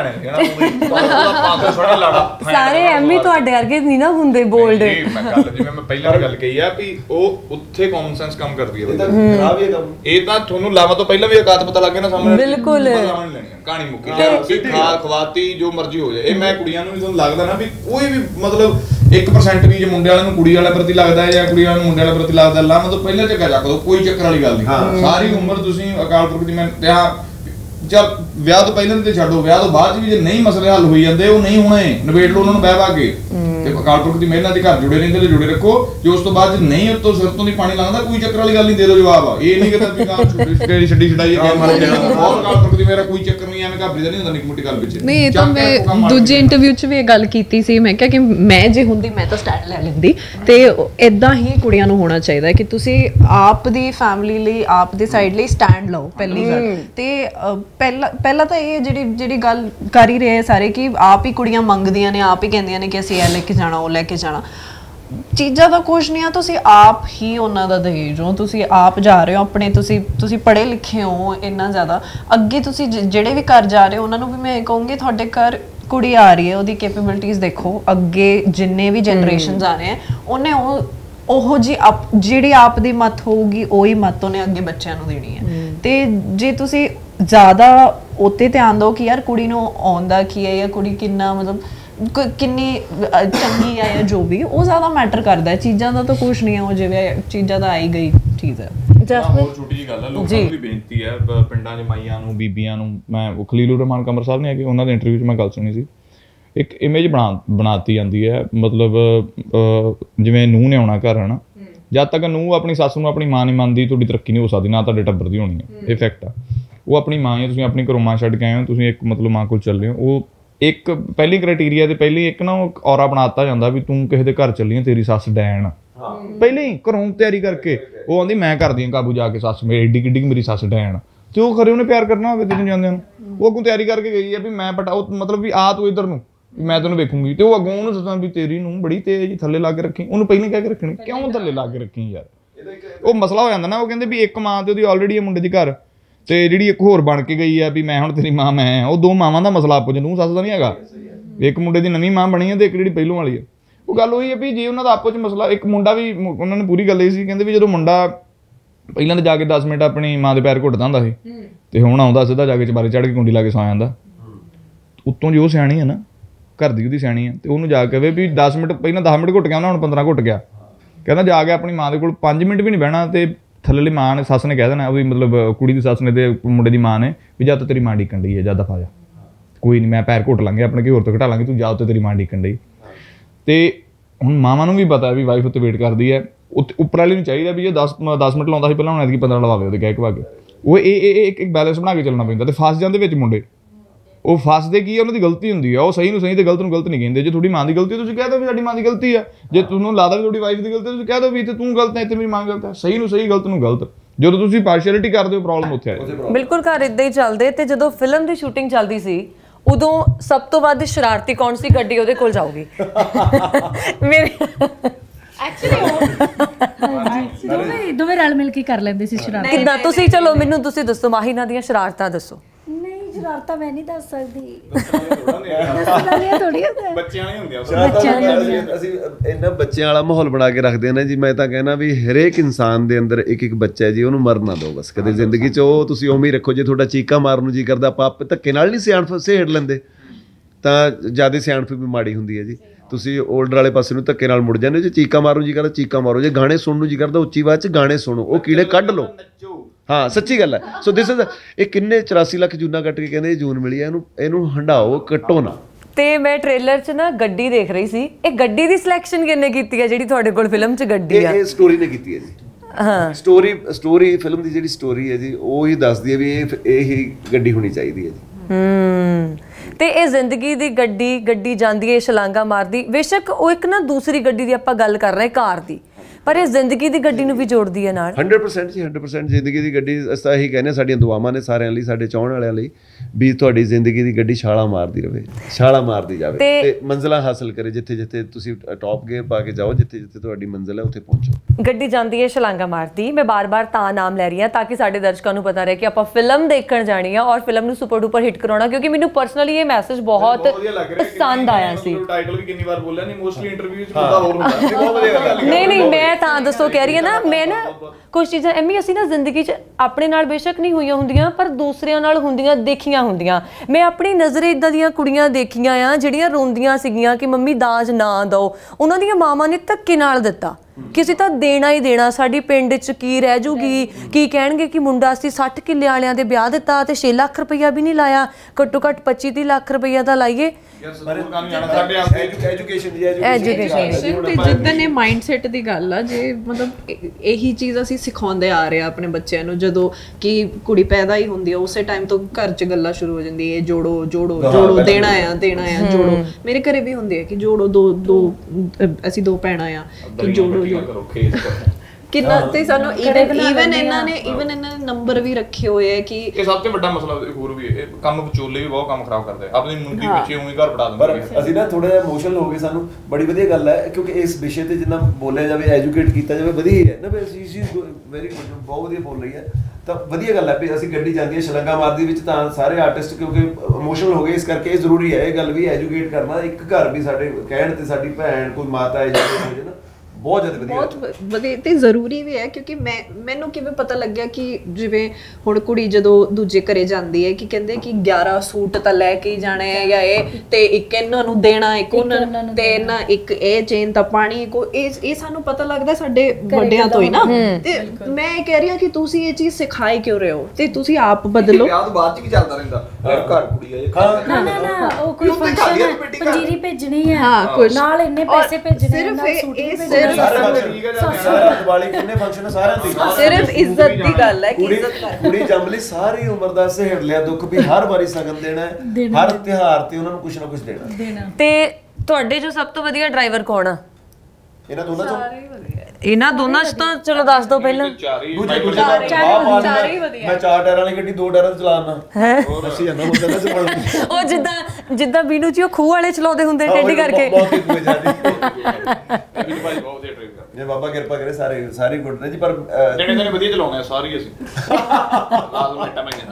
ਸਾਰੇ ਐਮੀ ਤੁਹਾਡੇ ਵਰਗੇ ਨਹੀਂ ਨਾ ਹੁੰਦੇ ਬੋਲਡ। ਜਿਵੇਂ ਮੈਂ ਪਹਿਲਾਂ ਵੀ ਗੱਲ ਕਹੀ ਆ ਵੀ ਉਹ ਉੱਥੇ ਕਾਮਨ ਸੈਂਸ ਕੰਮ ਕਰਦੀ ਹੈ, ਇਹ ਤਾਂ ਤੁਹਾਨੂੰ ਲਾਵਾ ਤੋਂ ਪਹਿਲਾਂ ਵੀ ਔਕਾਤ ਪਤਾ ਲੱਗ ਗਿਆ ਨਾ ਸਾਹਮਣੇ। ਬਿਲਕੁਲ ਕਹਾਣੀ ਮੁੱਕੀ, ਤੁਸੀਂ ਖਾ ਖਵਾਤੀ ਜੋ ਮਰਜ਼ੀ ਹੋ ਜਾਏ। ਇਹ ਮੈਂ ਕੁੜੀਆਂ ਨੂੰ ਵੀ ਤੁਹਾਨੂੰ ਲੱਗਦਾ ਨਾ ਵੀ ਕੋਈ ਵੀ ਮਤਲਬ ਇੱਕ ਪਰਸੈਂਟ ਵੀ ਜੇ ਮੁੰਡੇ ਵਾਲਿਆਂ ਨੂੰ ਕੁੜੀ ਵਾਲਿਆਂ ਪ੍ਰਤੀ ਲੱਗਦਾ ਹੈ ਜਾਂ ਕੁੜੀ ਵਾਲਿਆਂ ਨੂੰ ਮੁੰਡੇ ਵਾਲਿਆਂ ਪ੍ਰਤੀ ਲੱਗਦਾ, ਲਾਵਾ ਤੋਂ ਪਹਿਲਾਂ ਚੱਕਾ ਚੱਕ ਦੋ, ਕੋਈ ਚੱਕਰ ਵਾਲੀ ਗੱਲ ਨਹੀਂ। ਸਾਰੀ ਉਮਰ ਤੁਸੀਂ ਅਕਾਲ ਪੁਰਖ ਦੀ ਮੈਂ ਚੱਲ ਵਿਆਹ ਤੋਂ ਪਹਿਲਾਂ ਤੇ ਛੱਡੋ, ਵਿਆਹ ਤੋਂ ਬਾਅਦ ਵੀ ਜੇ ਨਹੀਂ ਮਸਲੇ ਹੱਲ ਹੋਈ ਜਾਂਦੇ ਉਹ ਨਹੀਂ ਹੋਣੇ, ਨਿਬੇੜ ਲਓ ਉਹਨਾਂ ਨੂੰ ਬਹਿ ਬਹਿ ਕੇ, ਤੇ ਅਕਾਲ ਪੁਰਖ ਦੀ ਮਿਹਰ ਨਾਲ ਘਰ ਜੁੜੇ ਰਹਿੰਦੇ ਤੇ ਜੁੜੇ ਰੱਖੋ। ਜੇ ਉਸ ਤੋਂ ਬਾਅਦ ਨਹੀਂ ਉੱਤੋਂ ਸਿਰ ਤੋਂ ਦੀ ਪਾਣੀ ਲੰਘਦਾ ਕੋਈ ਚੱਕਰ ਵਾਲੀ ਗੱਲ ਨਹੀਂ, ਦੇ ਦਿਓ ਜਵਾਬ। ਆ ਇਹ ਨਹੀਂ ਕਿ ਤੁਸੀਂ ਕੰਮ ਛੱਡੀ ਛੱਡੀ ਛਡਾਈ ਕੇ ਮਾਰ ਜਾਣਾ, ਬਹੁਤ ਅਕਾਲ ਪੁਰਖ ਦੀ ਮੇਰਾ ਕੋਈ ਚੱਕਰ ਨਹੀਂ, ਐਵੇਂ ਘਾਬਰੀ ਦਾ ਨਹੀਂ ਹੁੰਦਾ ਨਿੱਕੀ ਮੋਟੀ ਗੱਲ ਪਿੱਛੇ। ਨਹੀਂ, ਇਹ ਤਾਂ ਮੈਂ ਦੂਜੇ ਇੰਟਰਵਿਊ 'ਚ ਵੀ ਇਹ ਗੱਲ ਕੀਤੀ ਸੀ, ਮੈਂ ਕਿਹਾ ਕਿ ਮੈਂ ਜੇ ਹੁੰਦੀ ਮੈਂ ਤਾਂ ਸਟੈਂਡ ਲੈ ਲੈਂਦੀ, ਤੇ ਇਦਾਂ ਹੀ ਕੁੜੀਆਂ ਨੂੰ ਹੋਣਾ ਚਾਹੀਦਾ ਕਿ ਤੁਸੀਂ ਆਪ ਦੀ ਫੈਮਿਲੀ ਲਈ ਆਪ ਦੇ ਸਾਈਡ ਲਈ ਸਟੈਂਡ ਲਓ ਪਹਿਲੀ ਗੱਲ। ਤੇ ਪਹਿਲਾਂ ਪਹਿਲਾਂ ਤਾਂ ਇਹ ਜਿਹੜੀ ਜਿਹੜੀ ਗੱਲ ਕਰ ਹੀ ਰਹੇ ਸਾਰੇ ਕਿ ਆਪ ਹੀ ਕੁੜੀਆਂ ਮੰਗਦੀਆਂ ਨੇ, ਆਪ ਹੀ ਕਹਿੰਦੀਆਂ ਨੇ ਕਿ ਅਸੀਂ ਇਹ ਲੈ ਕੇ ਜਾਣਾ ਉਹ ਲੈ ਕੇ ਜਾਣਾ। ਚੀਜ਼ਾਂ ਦਾ ਕੁਝ ਨਹੀਂ ਆ, ਤੁਸੀਂ ਆਪ ਹੀ ਉਹਨਾਂ ਦਾ ਦਹੇਜ ਹੋ, ਤੁਸੀਂ ਆਪ ਜਾ ਰਹੇ ਹੋ ਆਪਣੇ, ਤੁਸੀਂ ਤੁਸੀਂ ਪੜ੍ਹੇ ਲਿਖੇ ਹੋ ਇੰਨਾ ਜ਼ਿਆਦਾ, ਅੱਗੇ ਤੁਸੀਂ ਜ- ਜਿਹੜੇ ਵੀ ਘਰ ਜਾ ਰਹੇ ਹੋ ਉਹਨਾਂ ਨੂੰ ਵੀ ਮੈਂ ਇਹ ਕਹੂੰਗੀ ਤੁਹਾਡੇ ਘਰ ਕੁੜੀ ਆ ਰਹੀ ਹੈ, ਉਹਦੀ ਕੈਪੇਬਿਲਿਟੀਜ਼ ਦੇਖੋ, ਅੱਗੇ ਜਿੰਨੇ ਵੀ ਜਨਰੇਸ਼ਨਸ ਆ ਰਹੇ ਹੈ ਉਹਨੇ ਉਹ ਉਹੋ ਜੀ ਆਪ ਜਿਹੜੀ ਆਪ ਦੀ ਮੱਤ ਹੋਊਗੀ ਉਹੀ ਮੱਤ ਉਹਨੇ ਅੱਗੇ ਬੱਚਿਆਂ ਨੂੰ ਦੇਣੀ ਹੈ। ਤੇ ਜੇ ਤੁਸੀਂ ਜ਼ਿਆਦਾ ਉੱਤੇ ਧਿਆਨ ਦਿਓ ਕਿ ਯਾਰ ਕੁੜੀ ਨੂੰ ਆਉਂਦਾ ਕੀ ਹੈ ਜਾਂ ਕੁੜੀ ਕਿੰਨਾ ਮਤਲਬ ਕ- ਕਿੰਨੀ ਅ, ਚੰਗੀ ਹੈ ਜਾਂ ਜੋ ਵੀ, ਉਹ ਜ਼ਿਆਦਾ ਮੈਟਰ ਕਰਦਾ ਹੈ। ਚੀਜ਼ਾਂ ਦਾ ਤਾਂ ਕੁਛ ਨਹੀਂ ਹੈ, ਉਹ ਜਿਵੇਂ ਚੀਜ਼ਾਂ ਤਾਂ ਆਈ ਗਈ ਚੀਜ਼ ਹੈ। ਹੋਰ ਛੋਟੀ ਜਿਹੀ ਗੱਲ ਹੈ, ਲੋਕਾਂ ਨੂੰ ਵੀ ਬੇਨਤੀ ਹੈ, ਬ- ਪਿੰਡਾਂ 'ਚ ਮਾਈਆਂ ਨੂੰ, ਬੀਬੀਆਂ ਨੂੰ, ਮੈਂ ਉਹ ਖਲੀਲੁਰ ਰਹਿਮਾਨ ਕਮਰ ਸਾਹਿਬ ਨੇ ਆ ਕੇ ਉਹਨਾਂ ਦੇ ਇੰਟਰਵਿਊ 'ਚ ਮੈਂ ਗੱਲ ਸੁਣੀ ਸੀ, ਇੱਕ ਇਮੇਜ ਬਣਾ ਬਣਾਤੀ ਜਾਂਦੀ ਹੈ, ਮਤਲਬ ਅਹ, ਜਿਵੇਂ ਨੂੰਹ ਨੇ ਆਉਣਾ ਘਰ ਹੈ ਨਾ, ਜਦ ਤੱਕ ਨੂੰਹ ਆਪਣੀ ਸੱਸ ਨੂੰ ਆਪਣੀ ਮਾਂ ਨਹੀਂ ਮੰਨਦੀ ਤੁਹਾਡੀ ਤਰੱਕੀ ਨਹੀਂ ਹੋ ਸਕਦੀ, ਨਾ ਤੁਹਾਡੇ ਟੱਬਰ ਦੀ ਹੋਣੀ ਹੈ। ਇਹ ਫੈਕਟ ਆ। ਉਹ ਆਪਣੀ ਮਾਂ ਹੈ, ਤੁਸੀਂ ਆਪਣੀ ਘਰੋਂ ਮਾਂ ਛੱਡ ਕੇ ਆਏ ਹੋ, ਤੁਸੀਂ ਇੱਕ ਮਤਲਬ ਮਾਂ ਕੋਲ ਚੱਲੇ ਹੋ, ਉਹ ਇੱਕ ਪਹਿਲੀ ਕ੍ਰਾਈਟੇਰੀਆ ਤੇ ਪਹਿਲੀ ਇੱਕ ਨਾ ਉਹ ਔਰਾ ਬਣਾਤਾ ਜਾਂਦਾ ਵੀ ਤੂੰ ਕਿਸੇ ਦੇ ਘਰ ਚੱਲੀ ਤੇਰੀ ਸੱਸ ਡੈਣ, ਪਹਿਲੇ ਹੀ ਘਰੋਂ ਤਿਆਰੀ ਕਰਕੇ ਉਹ ਆਂਦੀ ਮੈਂ ਕਰਦੀ ਹਾਂ ਕਾਬੂ ਜਾ ਕੇ ਸੱਸ ਮੇਰੀ ਏਡੀ ਕਿੱਡੀ ਮੇਰੀ ਸੱਸ ਡੈਣ, ਤੇ ਉਹ ਖਰੇ ਉਹਨੇ ਪਿਆਰ ਕਰਨਾ ਹੋਵੇ ਤੈਨੂੰ ਜਾਂਦਿਆਂ ਨੂੰ, ਉਹ ਅੱਗੋਂ ਤਿਆਰੀ ਕਰਕੇ ਗਈ ਹੈ ਵੀ ਮੈਂ ਪਟਾ ਉਹ ਮਤਲਬ ਵੀ ਆ ਤੂੰ ਇੱਧਰ ਨੂੰ ਮੈਂ ਤੈਨੂੰ ਵੇਖੂੰਗੀ, ਤੇ ਉਹ ਅੱਗੋਂ ਉਹਨੂੰ ਦੱਸਾਂ ਵੀ ਤੇਰੀ ਨੂੰ ਬੜੀ ਤੇਜ਼ ਥੱਲੇ ਲਾ ਕੇ ਰੱਖੀ, ਉਹਨੂੰ ਪਹਿਲਾਂ ਕਹਿ ਕੇ ਰੱਖਣੀ, ਕਿਉਂ ਥੱਲੇ ਲਾ ਕੇ ਰੱਖੀ ਯਾਰ, ਉਹ ਮਸਲਾ ਹੋ ਜਾਂਦਾ ਨਾ। ਉਹ ਕਹਿੰਦੇ ਵੀ ਇੱਕ ਮਾਂ ਤੇ ਉਹਦੀ ਆਲਰੇਡੀ ਹੈ ਮੁੰਡੇ ਦੇ ਘਰ, ਤੇ ਜਿਹੜੀ ਇੱਕ ਹੋਰ ਬਣ ਕੇ ਗਈ ਆ ਵੀ ਮੈਂ ਹੁਣ ਤੇਰੀ ਮਾਂ ਮੈਂ, ਉਹ ਦੋ ਮਾਵਾਂ ਦਾ ਮਸਲਾ ਆਪੋ ਚ, ਨੂੰ ਸੱਸ ਦਾ ਨਹੀਂ ਹੈਗਾ। ਇੱਕ ਮੁੰਡੇ ਦੀ ਨਵੀਂ ਮਾਂ ਬਣੀ ਹੈ ਤੇ ਇੱਕ ਜਿਹੜੀ ਪਹਿਲੋਂ ਵਾਲੀ ਹੈ। ਉਹ ਗੱਲ ਉਹੀ ਹੈ ਵੀ ਜੇ ਉਹਨਾਂ ਦਾ ਆਪੋ ਚ ਮਸਲਾ, ਇੱਕ ਮੁੰਡਾ ਵੀ ਉਹਨਾਂ ਨੇ ਪੂਰੀ ਗੱਲ ਇਹ ਸੀ, ਕਹਿੰਦੇ ਵੀ ਜਦੋਂ ਮੁੰਡਾ ਪਹਿਲਾਂ ਤਾਂ ਜਾ ਕੇ ਦਸ ਮਿੰਟ ਆਪਣੀ ਮਾਂ ਦੇ ਪੈਰ ਘੁੱਟਦਾ ਹੁੰਦਾ ਸੀ, ਤੇ ਹੁਣ ਆਉਂਦਾ ਸਿੱਧਾ ਜਾ ਕੇ ਚਬਾਰੇ ਚੜ੍ਹ ਕੇ ਕੁੰਡੀ ਲਾ ਕੇ ਸੌ ਜਾਂਦਾ। ਉੱਤੋਂ ਜੋ ਸਿਆਣੀ ਹੈ ਨਾ, ਘਰ ਦੀ ਉਹਦੀ ਸਿਆਣੀ ਹੈ, ਤੇ ਉਹਨੂੰ ਜਾ ਕੇ ਵੀ ਦਸ ਮਿੰਟ ਪਹਿਲਾਂ ਦਸ ਮਿੰਟ ਘੁੱਟ ਗਿਆ ਉਹਨਾਂ, ਹੁਣ ਪੰਦਰਾਂ ਘੁੱਟ ਗਿਆ, ਕਹਿੰਦਾ ਜਾ ਕੇ ਆਪਣੀ ਮਾਂ ਦੇ ਕੋਲ ਪੰਜ ਮਿੰਟ ਵੀ ਨਹੀਂ ਬਹਿਣਾ, ਤੇ ਥੱਲੇ ਮਾਂ ਨੇ ਸੱਸ ਨੇ ਕਹਿ ਦੇਣਾ, ਉਹਦੀ ਮਤਲਬ ਕੁੜੀ ਦੀ ਸੱਸ ਨੇ ਤੇ ਮੁੰਡੇ ਦੀ ਮਾਂ ਨੇ ਵੀ ਜਦ ਤੇਰੀ ਮਾਂ ਡੀਕਣ ਡਈ ਹੈ, ਜਦ ਦਫਾ ਜਾ, ਕੋਈ ਨਹੀਂ ਮੈਂ ਪੈਰ ਘੁੱਟ ਲਾਂਗੇ ਆਪਣੇ, ਕੀ ਹੋਰ ਤੋਂ ਘਟਾ ਲਾਂਗੇ, ਤੂੰ ਜਾ ਉੱਤੇ ਤੇਰੀ ਮਾਂ ਡੀਕਣ ਡਈ। ਤੇ ਹੁਣ ਮਾਵਾਂ ਨੂੰ ਵੀ ਪਤਾ ਵੀ ਵਾਈਫ ਉੱਤੇ ਵੇਟ ਕਰਦੀ ਹੈ, ਉੱਪਰ ਵਾਲੇ ਨੂੰ ਚਾਹੀਦਾ ਵੀ ਜੇ ਦਸ ਦਸ ਮਿੰਟ ਲਾਉਂਦਾ ਸੀ ਪਹਿਲਾਂ, ਹੁਣ ਐਤਕੀ ਪੰਦਰਾਂ ਲਵਾਵੇ ਉਹਦੇ ਕਹਿ ਕੇ ਕੇ, ਉਹ ਇਹ ਇਹ ਇੱਕ ਇੱਕ ਬੈਲੈਂਸ ਬਣਾ ਕੇ ਚੱਲਣਾ ਪੈਂਦਾ। ਤੇ ਫਸ ਜਾਂਦੇ ਵਿੱਚ ਮੁੰਡੇ, ਉਹ ਫਸਦੇ ਕੀ, ਉਹਨਾਂ ਦੀ ਗਲਤੀ ਹੁੰਦੀ ਆ, ਉਹ ਸਹੀ ਨੂੰ ਸਹੀ ਤੇ ਗਲਤ ਨੂੰ ਗਲਤ ਨਹੀਂ ਕਹਿੰਦੇ। ਜੇ ਤੁਹਾਡੀ ਮਾਂ ਦੀ ਗਲਤੀ ਤੁਸੀਂ ਕਹਿ ਦਿਓ ਵੀ ਸਾਡੀ ਮਾਂ ਦੀ ਗਲਤੀ ਆ, ਜੇ ਤੁਹਾਨੂੰ ਲੱਗਦਾ ਵੀ ਤੁਹਾਡੀ ਵਾਈਫ ਦੀ ਗਲਤੀ ਤੁਸੀਂ ਕਹਿ ਦਿਓ ਵੀ ਤੇ ਤੂੰ ਗਲਤ ਹੈ, ਇੱਥੇ ਮੇਰੀ ਮਾਂ ਗਲਤ ਹੈ। ਸਹੀ ਨੂੰ ਸਹੀ, ਗਲਤ ਨੂੰ ਗਲਤ। ਜਦੋਂ ਤੁਸੀਂ ਪਾਰਸ਼ੈਲਿਟੀ ਕਰਦੇ ਹੋ ਪ੍ਰੋਬਲਮ ਉੱਥੇ ਆ ਜਾਂਦੀ। ਬਿਲਕੁਲ ਘਰ ਇਦਾਂ ਹੀ ਚੱਲਦੇ। ਤੇ ਜਦੋਂ ਫਿਲਮ ਦੀ ਸ਼ੂਟਿੰਗ ਚੱਲਦੀ ਸੀ ਉਦੋਂ ਸਭ ਤੋਂ ਵੱਧ ਸ਼ਰਾਰਤੀ ਕੌਣ ਸੀ? ਗੱਡੀ ਉਹਦੇ ਕੋਲ ਜਾਊਗੀ ਮੇਰੇ ਐਕਚੁਅਲੀ ਦੋਵੇਂ ਦੋਵੇਂ ਰਲ ਮਿਲ ਕੇ ਕਰ ਲੈਂਦੇ ਸੀ ਸ਼ਰਾਰਤਾਂ। ਕਿੱਦਾਂ ਤੁਸੀਂ, ਚਲੋ ਮੈਨੂੰ ਤੁਸੀਂ ਦੱਸੋ, ਮਾਹੀਨਾ ਦੀਆਂ ਸ਼ਰਾਰਤਾਂ ਦੱਸੋ। ਨਹੀਂ ਸ਼ਰਾਰਤਾਂ ਮੈਂ ਨਹੀਂ ਦੱਸ ਸਕਦੀ, ਬੱਚਿਆਂ ਨਹੀਂ ਹੁੰਦੀਆਂ ਅਸੀਂ ਇਹਨਾਂ ਬੱਚਿਆਂ ਵਾਲਾ ਮਾਹੌਲ ਬਣਾ ਕੇ ਰੱਖਦੇ ਹਾਂ ਨਾ ਜੀ। ਮੈਂ ਤਾਂ ਕਹਿਣਾ ਵੀ ਹਰੇਕ ਇਨਸਾਨ ਦੇ ਅੰਦਰ ਇੱਕ ਇੱਕ ਬੱਚਾ ਹੈ ਜੀ, ਉਹਨੂੰ ਮਰਨ ਨਾ ਦਿਓ ਬਸ ਕਦੇ ਜ਼ਿੰਦਗੀ 'ਚ। ਉਹ ਤੁਸੀਂ ਉਵੇਂ ਹੀ ਰੱਖੋ। ਜੇ ਤੁਹਾਡਾ ਚੀਕਾਂ ਮਾਰਨ ਨੂੰ ਜੀ ਕਰਦਾ, ਆਪਾਂ ਆਪੇ ਧੱਕੇ ਨਾਲ ਨਹੀਂ ਸਿਆਣਪ ਸਹੇੜ ਲੈਂਦੇ, ਤਾਂ ਜ਼ਿਆਦਾ ਸਿਆਣਪ ਵੀ ਮਾੜੀ ਹੁੰਦੀ ਹੈ ਜੀ। ਤੁਸੀਂ ਓਲਡਰ ਵਾਲੇ ਪਾਸੇ ਨੂੰ ਧੱਕੇ ਨਾਲ ਮੁੜ ਜਾਂਦੇ, ਜੇ ਚੀਕਾਂ ਮਾਰੋ ਜੀ ਕਰਦਾ ਚੀਕਾਂ ਮਾਰੋ, ਜੇ ਗਾਣੇ ਸੁਣਨ ਨੂੰ ਜੀ ਕਰਦਾ ਉੱਚੀ ਆਵਾਜ਼ 'ਚ ਗਾਣੇ ਸੁਣੋ, ਉਹ ਕੀੜੇ ਕੱਢ ਲਓ। ਹਾਂ ਸੱਚੀ ਗੱਲ ਹੈ। ਸੋ ਦਿਸ ਇਜ਼ ਇਹ ਕਿੰਨੇ ਚੁਰਾਸੀ ਲੱਖ ਜੂਨਾਂ ਕੱਟ ਕੇ ਕਹਿੰਦੇ ਜੂਨ ਮਿਲੀ ਹੈ, ਇਹਨੂੰ ਇਹਨੂੰ ਹੰਡਾਓ, ਕੱਟੋ ਨਾ। ਤੇ ਮੈਂ ਟ੍ਰੇਲਰ 'ਚ ਨਾ ਗੱਡੀ ਦੇਖ ਰਹੀ ਸੀ, ਇਹ ਗੱਡੀ ਦੀ ਸਿਲੈਕਸ਼ਨ ਕਿੰਨੇ ਕੀਤੀ ਹੈ ਜਿਹੜੀ ਤੁਹਾਡੇ ਕੋਲ ਫਿਲਮ 'ਚ ਗੱਡੀ ਆ? ਇਹ ਸਟੋਰੀ ਨੇ ਕੀਤੀ ਹੈ ਜੀ। ਹਾਂ ਸਟੋਰੀ ਸਟੋਰੀ ਫਿਲਮ ਦੀ ਜਿਹੜੀ ਸਟੋਰੀ ਹੈ ਜੀ, ਉਹ ਹੀ ਦੱਸਦੀ ਹੈ ਵੀ ਇਹ ਇਹ ਹੀ ਗੱਡੀ ਹੋਣੀ ਚਾਹੀਦੀ ਹੈ ਜੀ। ਹੂੰ। ਤੇ ਇਹ ਜ਼ਿੰਦਗੀ ਦੀ ਗੱਡੀ, ਗੱਡੀ ਜਾਂਦੀ ਹੈ ਛਲਾਂਗਾ ਮਾਰਦੀ, ਬੇਸ਼ੱਕ ਉਹ ਇੱਕ ਨਾ ਦੂਸਰੀ ਗੱਡੀ ਦੀ ਆਪਾਂ ਗੱਲ ਕਰ ਰਹੇ ਕਾਰ ਦੀ, ਪਰ ਇਹ ਜ਼ਿੰਦਗੀ ਦੀ ਗੱਡੀ ਨੂੰ ਵੀ ਜੋੜਦੀ ਹੈ ਨਾਲ। Hundred percent ji, hundred percent ਜ਼ਿੰਦਗੀ ਦੀ ਗੱਡੀ। ਅਸੀਂ ਤਾਂ ਇਹੀ ਕਹਿੰਦੇ, ਸਾਡੀਆਂ ਦੁਆਵਾਂ ਨੇ ਸਾਰਿਆਂ ਲਈ, ਸਾਡੇ ਚਾਹਣ ਵਾਲਿਆਂ ਲਈ, ਵੀ ਤੁਹਾਡੀ ਜ਼ਿੰਦਗੀ ਦੀ ਗੱਡੀ ਛਾਲਾਂ ਮਾਰਦੀ ਰਹੇ, ਛਾਲਾਂ ਮਾਰਦੀ ਜਾਵੇ ਤੇ ਮੰਜ਼ਿਲਾਂ ਹਾਸਲ ਕਰੇ। ਜਿੱਥੇ ਜਿੱਥੇ ਤੁਸੀਂ ਟੌਪ ਗੇਅਰ ਪਾ ਕੇ ਜਾਓ, ਜਿੱਥੇ ਜਿੱਥੇ ਤੁਹਾਡੀ ਮੰਜ਼ਿਲ ਹੈ ਉੱਥੇ ਪਹੁੰਚੋ। ਗੱਡੀ ਜਾਂਦੀ ਹੈ ਛਲਾਂਗਾ ਮਾਰਦੀ। ਮੈਂ ਬਾਰ-ਬਾਰ ਤਾਂ ਨਾਮ ਲੈ ਰਹੀ ਹਾਂ ਤਾਂ ਕਿ ਸਾਡੇ ਦਰਸ਼ਕਾਂ ਨੂੰ ਪਤਾ ਰਹੇ ਕਿ ਆਪਾਂ ਫਿਲਮ ਦੇਖਣ ਜਾਣੀ ਆ ਔਰ ਫਿਲਮ ਨੂੰ ਸੁਪਰ ਡੂਪਰ ਹਿੱਟ ਕਰਾਉਣਾ, ਕਿਉਂਕਿ ਮੈਨੂੰ ਪਰਸਨਲੀ ਇਹ ਮੈਸੇਜ ਬਹੁਤ ਪਸੰਦ ਆਇਆ ਸੀ। ਟਾਈਟਲ ਵੀ ਕਿੰਨੀ ਵਾਰ ਬੋਲਿਆ ਨਹੀਂ, ਮੋਸਟਲੀ ਇੰਟਰਵਿਊਜ਼ ਚ ਮੁੱਦਾ ਹੋਰ ਹੁੰਦਾ। ਬਹੁਤ ਵਧੀਆ ਗੱਲ ਹੈ। ਨਹੀਂ ਨਹੀਂ ਮੈਂ ਤਾਂ ਦੱਸੋ ਕਹਿ ਰਹੀ ਹਾਂ ਨਾ, ਮੈਂ ਨਾ ਕੁਝ ਚੀਜ਼ਾਂ ਐਵੇਂ ਅਸੀਂ ਨਾ ਜ਼ਿੰਦਗੀ 'ਚ ਆਪਣੇ ਨਾਲ ਬੇਸ਼ੱਕ ਨਹੀਂ ਹੋਈਆਂ ਹੁੰਦੀਆਂ, ਪਰ ਦੂਸਰਿਆਂ ਨਾਲ ਹੁੰਦੀਆਂ ਦੇਖੀਆਂ ਹੁੰਦੀਆਂ। ਮੈਂ ਆਪਣੀ ਨਜ਼ਰੇ ਇੱਦਾਂ ਦੀਆਂ ਕੁੜੀਆਂ ਦੇਖੀਆਂ ਆ ਜਿਹੜੀਆਂ ਰੋਂਦੀਆਂ ਸੀਗੀਆਂ ਕਿ ਮੰਮੀ ਦਾਜ ਨਾ ਦਿਓ, ਉਹਨਾਂ ਦੀਆਂ ਮਾਵਾਂ ਨੇ ਧੱਕੇ ਨਾਲ ਦਿੱਤਾ ਕਿ ਅਸੀਂ ਤਾਂ ਦੇਣਾ ਹੀ ਦੇਣਾ, ਸਾਡੀ ਪਿੰਡ 'ਚ ਕੀ ਰਹਿ ਜੂਗੀ, ਕੀ ਕਹਿਣਗੇ ਕਿ ਮੁੰਡਾ ਅਸੀਂ ਸੱਠ ਕਿੱਲੇ ਵਾਲਿਆਂ ਦੇ ਵਿਆਹ ਦਿੱਤਾ ਤੇ ਛੇ ਲੱਖ ਰੁਪਈਆ ਵੀ ਨਹੀਂ ਲਾਇਆ, ਘੱਟੋ ਘੱਟ ਪੱਚੀ ਤੀਹ ਲੱਖ ਰੁਪਈਆ ਤਾਂ ਲਾਈਏ। ਐਜੂਕੇਸ਼ਨ ਤੇ ਜਿੱਦਨ ਇਹ ਮਾਈਂਡਸੈਟ ਦੀ ਗੱਲ ਆ, ਜੇ ਮਤਲਬ ਇਹੀ ਚੀਜ਼ ਅਸੀਂ ਸਿਖਾਉਂਦੇ ਆ ਰਹੇ ਆ ਆਪਣੇ ਬੱਚਿਆਂ ਨੂੰ, ਜਦੋਂ ਕਿ ਕੁੜੀ ਪੈਦਾ ਹੀ ਹੁੰਦੀ ਆ ਉਸੇ ਟਾਈਮ ਤੋਂ ਘਰ 'ਚ ਗੱਲਾਂ ਸ਼ੁਰੂ ਹੋ ਜਾਂਦੀ ਹੈ, ਜੋੜੋ ਜੋੜੋ ਜੋੜੋ, ਦੇਣਾ ਆ ਦੇਣਾ ਆ ਜੋੜੋ। ਮੇਰੇ ਘਰੇ ਵੀ ਹੁੰਦੇ ਆ ਕਿ ਜੋੜੋ, ਦੋ ਦੋ ਅਸੀਂ ਦੋ ਭੈਣਾਂ ਆ ਕਿ ਜੋੜੋ ਕਿੰਨਾ ਤੇ ਸਾਨੂੰ ਈਵਨ ਈਵਨ ਇਹਨਾਂ ਨੇ ਈਵਨ ਇਹਨਾਂ ਨੇ ਨੰਬਰ ਵੀ ਰੱਖੇ ਹੋਏ ਆ ਕਿ ਇਹ ਸਭ ਤੋਂ ਵੱਡਾ ਮਸਲਾ ਹੋਰ ਵੀ ਇਹ ਕੰਮ ਵਿਚੋਲੇ ਵੀ ਬਹੁਤ ਕੰਮ ਖਰਾਬ ਕਰਦੇ ਆ ਆਪਣੀ ਮੁੰਡੀ ਪਿੱਛੇ ਉਵੇਂ ਘਰ ਬਣਾ ਦਿੰਦੇ ਪਰ ਅਸੀਂ ਨਾ ਥੋੜਾ ਜਿਹਾ ਇਮੋਸ਼ਨਲ ਹੋ ਗਏ ਸਾਨੂੰ ਬੜੀ ਵਧੀਆ ਗੱਲ ਹੈ ਕਿਉਂਕਿ ਇਸ ਵਿਸ਼ੇ ਤੇ ਜਿੰਨਾ ਬੋਲਿਆ ਜਾਵੇ ਐਜੂਕੇਟ ਕੀਤਾ ਜਾਵੇ ਵਧੀਆ ਹੀ ਹੈ ਨਾ ਵੀ ਅਸੀਂ ਵੈਰੀ ਬਹੁਤ ਵਧੀਆ ਬੋਲ ਰਹੀ ਹੈ ਤਾਂ ਵਧੀਆ ਗੱਲ ਹੈ ਵੀ ਅਸੀਂ ਗੱਡੀ ਜਾਂਦੀ ਹੈ ਛਲਾਂਗਾ ਮਾਰਦੀ ਵਿੱਚ ਤਾਂ ਸਾਰੇ ਆਰਟਿਸਟ ਕਿਉਂਕਿ ਇਮੋਸ਼ਨਲ ਹੋ ਗਏ ਇਸ ਕਰਕੇ ਇਹ ਜ਼ਰੂਰੀ ਹੈ ਇਹ ਗੱਲ ਵੀ ਐਜੂਕੇਟ ਕਰਨਾ ਇੱਕ ਘਰ ਵੀ ਸਾਡੇ ਕਹਿਣ ਤੇ ਸਾਡੀ ਭੈਣ ਕੋਈ ਮਾਤਾ ਹੈ ਜਾਂ ਕੋਈ ਨਾ ਬਹੁਤ ਜ਼ਿਆਦਾ ਵਧੀਆ ਬਹੁਤ ਵਧੀਆ ਤੇ ਜ਼ਰੂਰੀ ਵੀ ਹੈ ਕਿਉਂਕਿ ਮੈਂ ਮੈਨੂੰ ਕਿਵੇਂ ਪਤਾ ਲੱਗਿਆ ਕਿ ਜਿਵੇਂ ਹੁਣ ਕੁੜੀ ਜਦੋਂ ਦੂਜੇ ਘਰੇ ਜਾਂਦੀ ਹੈ ਕਿ ਕਹਿੰਦੇ ਕਿ ਗਿਆਰਾਂ ਸੂਟ ਤਾਂ ਲੈ ਕੇ ਹੀ ਜਾਣੇ ਆ ਜਾਂ ਇਹ ਤੇ ਇੱਕ ਇਹਨਾਂ ਨੂੰ ਦੇਣਾ ਇੱਕ ਉਹਨਾਂ ਨੂੰ ਤੇ ਨਾ ਇੱਕ ਇਹ ਚੇਨ ਤਾਂ ਪਾਣੀ ਕੋ ਇਹ ਇਹ ਸਾਨੂੰ ਪਤਾ ਲੱਗਦਾ ਸਾਡੇ ਵੱਡਿਆਂ ਤੋਂ ਹੀ ਨਾ ਤੇ ਮੈਂ ਇਹ ਕਹਿ ਰਹੀ ਹਾਂ ਕਿ ਤੁਸੀਂ ਇਹ ਚੀਜ਼ ਸਿਖਾਈ ਕਿਉਂ ਰਹੇ ਹੋ ਤੇ ਤੁਸੀਂ ਆਪ ਬਦਲੋ ਵਿਆਹ ਤੋਂ ਬਾਅਦ ਚ ਕੀ ਚੱਲਦਾ ਰਹਿੰਦਾ ਘਰ ਕੁੜੀ ਆ ਇਹ ਨਾ ਨਾ ਨਾ ਉਹ ਕੋਈ ਫੰਕਸ਼ਨ ਹੈ ਪੰਜੀਰੀ ਭੇਜਣੀ ਹੈ ਨਾਲ ਇੰਨੇ ਪੈਸੇ ਭੇਜਣੇ ਨਾਲ ਸੂਟ ਵੀ ਭੇਜਣੇ ਦੀਵਾਲੀ ਕਿੰਨੇ ਫੰਕਸ਼ਨ ਸਾਰਿਆਂ ਦੀ ਸਿਰਫ ਇੱਜ਼ਤ ਦੀ ਗੱਲ ਹੈ ਕਿ ਕੁੜੀ ਇੱਜ਼ਤ ਕਰ ਕੁੜੀ ਜੰਮ ਲਈ ਸਾਰੀ ਉਮਰ ਦਾ ਸਹਿੜ ਲਿਆ ਦੁੱਖ ਵੀ ਹਰ ਵਾਰੀ ਸ਼ਗਨ ਦੇਣਾ ਹੈ ਹਰ ਤਿਉਹਾਰ ਤੇ ਉਹਨਾਂ ਨੂੰ ਕੁਝ ਨਾ ਕੁਝ ਦੇਣਾ ਤੇ ਤੁਹਾਡੇ ਜੋ ਸਭ ਤੋਂ ਵਧੀਆ ਡਰਾਈਵਰ ਕੌਣ ਆ ਇਹਨਾਂ ਦੋਨਾਂ ਚੋਂ ਇਹਨਾਂ ਦੋਨਾਂ ਚ ਤਾਂ ਚਲੋ ਦੱਸ ਦਿਓ ਪਹਿਲਾਂ ਦੂਜੇ ਦੂਜੇ ਚਾਰ ਹੀ ਵਧੀਆ ਮੈਂ ਚਾਰ ਟਾਇਰਾਂ ਵਾਲੀ ਗੱਡੀ ਦੋ ਟਾਇਰਾਂ ਤੇ ਚਲਾਉਣਾ ਹੈ ਦੱਸੀ ਜਾਂਦਾ ਹੁੰਦਾ ਨਾ ਚਪੜ ਉਹ ਜਿੱਦਾਂ ਜਿੱਦਾਂ ਬੀਨੂ ਜੀ ਉਹ ਖੂਹ ਵਾਲੇ ਚਲਾਉਂਦੇ ਹੁੰਦੇ ਟੇਢੀ ਕਰਕੇ ਬਹੁਤ ਹੀ ਕੋਈ ਜਾਂਦੀ ਇਹ ਭਾਈ ਬਹੁਤ ਵਧੀਆ ਡਰਾਈਵ ਕਰਦੇ ਜੇ ਬਾਬਾ ਕਿਰਪਾ ਕਰੇ ਸਾਰੇ ਸਾਰੇ ਗੁੱਡ ਨੇ ਜੀ ਪਰ ਜਿਹੜੇ ਜਿਹੜੇ ਵਧੀਆ ਚਲਾਉਂਦੇ ਆ ਸਾਰੀ ਅਸੀਂ ਲਾਜ਼ਮ ਨੇਟਾ ਮੈਂ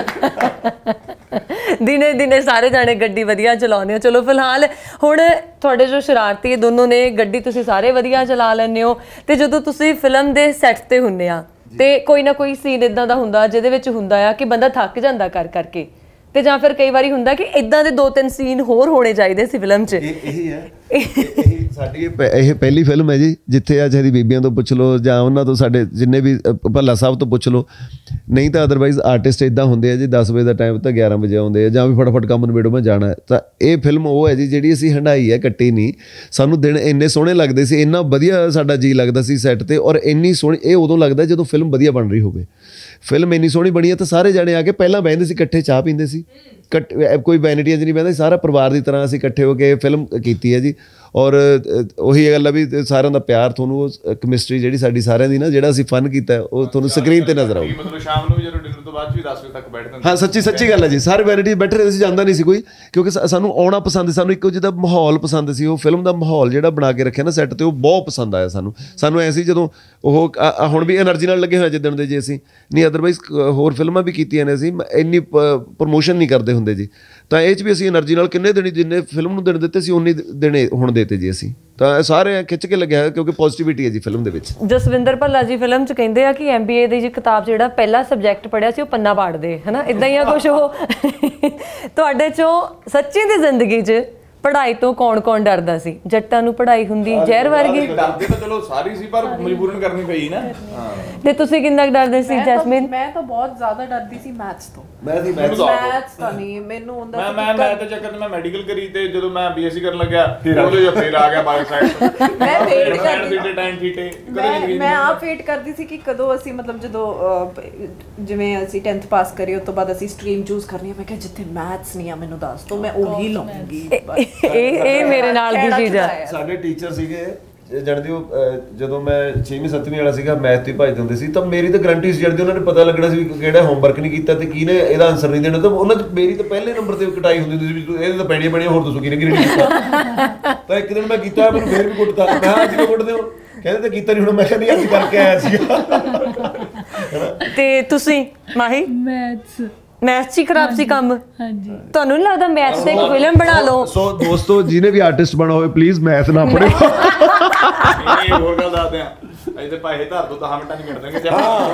ਜਨਾ ਦਿਨੇ ਦਿਨੇ ਸਾਰੇ ਜਾਣੇ ਗੱਡੀ ਵਧੀਆ ਚਲਾਉਂਦੇ ਹੋ ਚਲੋ ਫਿਲਹਾਲ ਹੁਣ ਤੁਹਾਡੇ ਜੋ ਸ਼ਰਾਰਤੀ ਦੋਨੋਂ ਨੇ ਗੱਡੀ ਤੁਸੀਂ ਸਾਰੇ ਵਧੀਆ ਚਲਾ ਲੈਂਦੇ ਹੋ ਤੇ ਜਦੋਂ ਤੁਸੀਂ ਫਿਲਮ ਦੇ ਸੈੱਟ ਤੇ ਹੁੰਦੇ ਆ ਤੇ ਕੋਈ ਨਾ ਕੋਈ ਸੀਨ ਇਦਾਂ ਦਾ ਹੁੰਦਾ ਜਿਹਦੇ ਵਿੱਚ ਹੁੰਦਾ ਆ ਕਿ ਬੰਦਾ ਥੱਕ ਜਾਂਦਾ ਕਰ ਕਰਕੇ ਤੇ ਜਾਂ ਫਿਰ ਕਈ ਵਾਰੀ ਹੁੰਦਾ ਕਿ ਇਦਾਂ ਦੇ ਦੋ ਤਿੰਨ ਸੀਨ ਹੋਰ ਹੋਣੇ ਚਾਹੀਦੇ ਸੀ ਫਿਲਮ 'ਚ ਇਹੀ ਹੈ ਇਹੀ ਸਾਡੀ ਇਹ ਪਹਿਲੀ ਫਿਲਮ ਹੈ ਜੀ ਜਿੱਥੇ ਅੱਜ ਇਹਦੀ ਬੀਬੀਆਂ ਤੋਂ ਪੁੱਛ ਲਓ ਜਾਂ ਉਹਨਾਂ ਤੋਂ ਸਾਡੇ ਜਿੰਨੇ ਵੀ ਭੱਲਾ ਸਾਹਿਬ ਤੋਂ ਪੁੱਛ ਲਓ ਨਹੀਂ ਤਾਂ ਅਦਰਵਾਈਜ਼ ਆਰਟਿਸਟ ਇਦਾਂ ਹੁੰਦੇ ਆ ਜੀ ਦਸ ਵਜੇ ਦਾ ਟਾਈਮ ਤਾਂ ਗਿਆਰਾਂ ਵਜੇ ਆਉਂਦੇ ਆ ਜਾਂ ਵੀ ਫਟਾਫਟ ਕੰਮ ਨਿਬੇੜੋ ਮੈਂ ਜਾਣਾ ਤਾਂ ਇਹ ਫਿਲਮ ਉਹ ਹੈ ਜੀ ਜਿਹੜੀ ਅਸੀਂ ਹੰਡਾਈ ਹੈ ਕੱਟੀ ਨਹੀਂ ਸਾਨੂੰ ਦਿਨ ਇੰਨੇ ਸੋਹਣੇ ਲੱਗਦੇ ਸੀ ਇੰਨਾ ਵਧੀਆ ਸਾਡਾ ਜੀ ਲੱਗਦਾ ਸੀ ਸੈੱਟ ਤੇ ਔਰ ਇੰਨੀ ਸੋਹਣੀ ਇਹ ਉਦੋਂ ਲੱਗਦਾ ਜਦੋਂ ਫਿਲਮ ਵਧੀਆ ਬਣ ਰਹੀ ਹੋਵੇ ਫਿਲਮ ਇੰਨੀ ਸੋਹਣੀ ਬਣੀ ਹੈ ਤਾਂ ਸਾਰੇ ਜਾਣੇ ਆ ਕੇ ਪਹਿਲਾਂ ਬਹਿੰਦੇ ਸੀ ਇਕੱਠੇ ਚਾਹ ਪੀਂਦੇ ਸੀ ਕੱਟ ਕੋਈ ਵੈਨਿਟੀਆਂ 'ਚ ਨਹੀਂ ਬਹਿੰਦਾ ਸਾਰਾ ਪਰਿਵਾਰ ਦੀ ਤਰ੍ਹਾਂ ਅਸੀਂ ਇਕੱਠੇ ਹੋ ਕੇ ਫਿਲਮ ਕੀਤੀ ਹੈ ਜੀ ਔਰ ਉਹੀ ਗੱਲ ਆ ਵੀ ਸਾਰਿਆਂ ਦਾ ਪਿਆਰ ਤੁਹਾਨੂੰ ਉਹ ਕੈਮਿਸਟਰੀ ਜਿਹੜੀ ਸਾਡੀ ਸਾਰਿਆਂ ਦੀ ਨਾ ਜਿਹੜਾ ਅਸੀਂ ਫਨ ਕੀਤਾ ਉਹ ਤੁਹਾਨੂੰ ਸਕਰੀਨ ਤੇ ਨਜ਼ਰ ਆਊਗੀ ਮਤਲਬ ਸ਼ਾਮ ਨੂੰ ਜਦੋਂ ਡਿਨਰ ਤੋਂ ਬਾਅਦ ਵੀ ਦਸ ਵਜੇ ਤੱਕ ਬੈਠਦੇ ਹਾਂ ਸੱਚੀ ਸੱਚੀ ਗੱਲ ਹੈ ਜੀ ਸਾਰੇ ਵੈਨਿਟੀ ਬੈਠੇ ਰਹੇ ਸੀ ਜਾਂਦਾ ਨਹੀਂ ਸੀ ਕੋਈ ਕਿਉਂਕਿ ਸਾਨੂੰ ਆਉਣਾ ਪਸੰਦ ਸਾਨੂੰ ਇੱਕੋ ਜਿਹਦਾ ਮਾਹੌਲ ਪਸੰਦ ਸੀ ਉਹ ਫਿਲਮ ਦਾ ਮਾਹੌਲ ਜਿਹੜਾ ਬਣਾ ਕੇ ਰੱਖਿਆ ਨਾ ਸੈੱਟ ਤੇ ਉਹ ਬਹੁਤ ਪਸੰਦ ਆਇਆ ਸਾਨੂੰ ਸਾਨੂੰ ਐ ਸੀ ਜਦੋਂ ਉਹ ਹੁਣ ਵੀ ਐਨਰਜੀ ਨਾਲ ਲੱਗੇ ਹੋਏ ਜਿੱਦਣ ਦੇ ਜੀ ਅਸੀਂ ਨਹੀਂ ਅਦਰਵਾਈਜ਼ ਹੋਰ ਫਿਲਮਾਂ ਵੀ ਕੀਤੀਆਂ ਨੇ ਅਸੀਂ ਇੰਨੀ ਪ੍ਰਮੋਸ਼ਨ ਨਹੀਂ ਕਰਦੇ ਹੁੰਦੇ ਜੀ ਤਾਂ ਇਹ 'ਚ ਵੀ ਅਸੀਂ ਐਨਰਜੀ ਨਾਲ ਕਿੰਨੇ ਦਿਨ ਜਿੰਨੇ ਫਿਲਮ ਨੂੰ ਦਿਨ ਦਿੱਤੇ ਸੀ ਉਨੇ ਦਿਨੇ ਹੁਣ ਦੇਤੇ ਜੀ ਅਸੀਂ ਤਾਂ ਸਾਰੇ ਖਿੱਚ ਕੇ ਲੱਗਿਆ ਕਿਉਂਕਿ ਪੋਜ਼ਿਟਿਵਿਟੀ ਹੈ ਜੀ ਫਿਲਮ ਦੇ ਵਿੱਚ ਜਸਵਿੰਦਰ ਭੱਲਾ ਜੀ ਫਿਲਮ 'ਚ ਕਹਿੰਦੇ ਆ ਕਿ ਐਮ ਬੀ ਏ ਦੀ ਜੀ ਕਿਤਾਬ ਜਿਹੜਾ ਪਹਿਲਾ ਸਬਜੈਕਟ ਪੜ੍ਹਿਆ ਸੀ ਉਹ ਪੰਨਾ ਪਾੜਦੇ ਹਨਾ ਇਦਾਂ ਹੀ ਆ ਕੁਛ ਉਹ ਤੁਹਾਡੇ 'ਚੋਂ ਸੱਚੀ ਦੀ ਜ਼ਿੰਦਗੀ 'ਚ ਪੜ੍ਹਾਈ ਤੋਂ ਕੌਣ ਕੌਣ ਡਰਦਾ ਸੀ ਜੱਟਾਂ ਨੂੰ ਪੜ੍ਹਾਈ ਹੁੰਦੀ ਜ਼ਹਿਰ ਵਰਗੀ ਡਰਦੇ ਤਾਂ ਚਲੋ ਸਾਰੀ ਸੀ ਪਰ ਮਜਬੂਰਨ ਕਰਨੀ ਪਈ ਨਾ ਤੇ ਤੁਸੀਂ ਕਿੰਨਾ ਡਰਦੇ ਸੀ ਜੈਸਮੀਨ ਮੈਂ ਤਾਂ ਬਹੁਤ ਜ਼ਿਆਦਾ ਡਰਦੀ ਸੀ ਮੈਥਸ ਤੋਂ ਮੈਂ ਸੀ ਮੈਥਸ ਤਾਂ ਨਹੀਂ ਮੈਨੂੰ ਹੁੰਦਾ ਮੈਂ ਮੈਂ ਮੈਂ ਤਾਂ ਚੱਕਰ ਮੈਂ ਮੈਡੀਕਲ ਕਰੀ ਤੇ ਜਦੋਂ ਮੈਂ ਬੀਐਸਸੀ ਕਰਨ ਲੱਗਿਆ ਉਹਦੇ ਜੋ ਫੇਰ ਆ ਗਿਆ ਬਾਇਓ ਸਾਇੰਸ ਮੈਂ ਵੇਟ ਕਰਦੀ ਸੀ ਟਾਈਮ ਠੀਟੇ ਮੈਂ ਮੈਂ ਆਪ ਵੇਟ ਕਰਦੀ ਸੀ ਕਿ ਕਦੋਂ ਅਸੀਂ ਮਤਲਬ ਜਦੋਂ ਜਿਵੇਂ ਅਸੀਂ ਟੈਂਥ ਪਾਸ ਕਰੀ ਉਸ ਤੋਂ ਬਾਅਦ ਅਸੀਂ ਸਟਰੀਮ ਚੂਜ਼ ਕਰਨੀ ਹੈ ਮੈਂ ਕਿਹਾ ਜਿੱਥੇ ਮੈਥਸ ਨਹੀਂ ਆ ਮੈਨੂੰ ਦੱਸ ਦੋ ਮੈਂ ਉਹੀ ਲਵਾਂਗੀ ਇਹ ਇਹ ਮੇਰੇ ਨਾਲ ਦੀ ਚੀਜ਼ ਆ ਸਾਡੇ ਟੀਚਰ ਸੀਗੇ ਜਣਦੇ ਉਹ ਜਦੋਂ ਮੈਂ ਛੇਵੀਂ ਸੱਤਵੀਂ ਵਾਲਾ ਸੀਗਾ ਮੈਥ ਦੀ ਭਜਦੇ ਹੁੰਦੇ ਸੀ ਤਾਂ ਮੇਰੀ ਤਾਂ ਗਰੰਟੀ ਸੀ ਜਣਦੇ ਉਹਨਾਂ ਨੇ ਪਤਾ ਲੱਗਣਾ ਸੀ ਵੀ ਕਿਹੜਾ ਹੋਮਵਰਕ ਨਹੀਂ ਕੀਤਾ ਤੇ ਕਿਹਨੇ ਇਹਦਾ ਆਨਸਰ ਨਹੀਂ ਦੇਣਾ ਤਾਂ ਉਹਨਾਂ 'ਚ ਮੇਰੀ ਤਾਂ ਪਹਿਲੇ ਨੰਬਰ ਤੇ ਕਟਾਈ ਹੁੰਦੀ ਸੀ ਵੀ ਇਹਦੇ ਤਾਂ ਪੈਣੀਆਂ ਪੈਣੀਆਂ ਹੋਰ ਦੱਸੋ ਕਿਹਨੇ ਕਿਹਨੇ ਨਹੀਂ ਕੀਤਾ ਤਾਂ ਇੱਕ ਦਿਨ ਮੈਂ ਕੀਤਾ ਮੈਨੂੰ ਫੇਰ ਵੀ ਕੁੱਟਤਾ ਮੈਂ ਕਿਹਾ ਅੱਜ ਕਿਉਂ ਕੁੱਟਦੇ ਹੋ ਕਹਿੰਦੇ ਤਾਂ ਕੀਤਾ ਨਹੀਂ ਹੁਣ ਮੈਂ ਕਿਹਾ ਨਹੀਂ ਅੱਜ ਕਰਕੇ ਆਇਆ ਸੀਗਾ ਤੇ ਤੁਸੀਂ ਮਾਹੀ ਮੈਥਸ ਮੈਥਸ ਹੀ ਖਰਾਬ ਸੀ ਕੰਮ ਹਾਂਜੀ ਤੁਹਾਨੂੰ ਨਹੀਂ ਲੱਗਦਾ ਮੈਥਸ ਤੇ ਇੱਕ ਫਿਲਮ ਬਣਾ ਲਓ ਸੋ ਦੋਸਤੋ ਜਿਹਨੇ ਵੀ ਆਰਟਿਸਟ ਬਣਾ ਹੋਵੇ ਪਲੀਜ਼ ਮੈਥ ਨਾ ਪੜ੍ਹੋ ਇਹ ਹੋਰ ਗੱਲ ਦੱਸਦੇ ਆ ਅਸੀਂ ਤੇ ਪੈਸੇ ਧਰ ਦੋ ਦਸ ਮਿੰਟਾਂ ਨਹੀਂ ਗਿਣ ਦਾਂਗੇ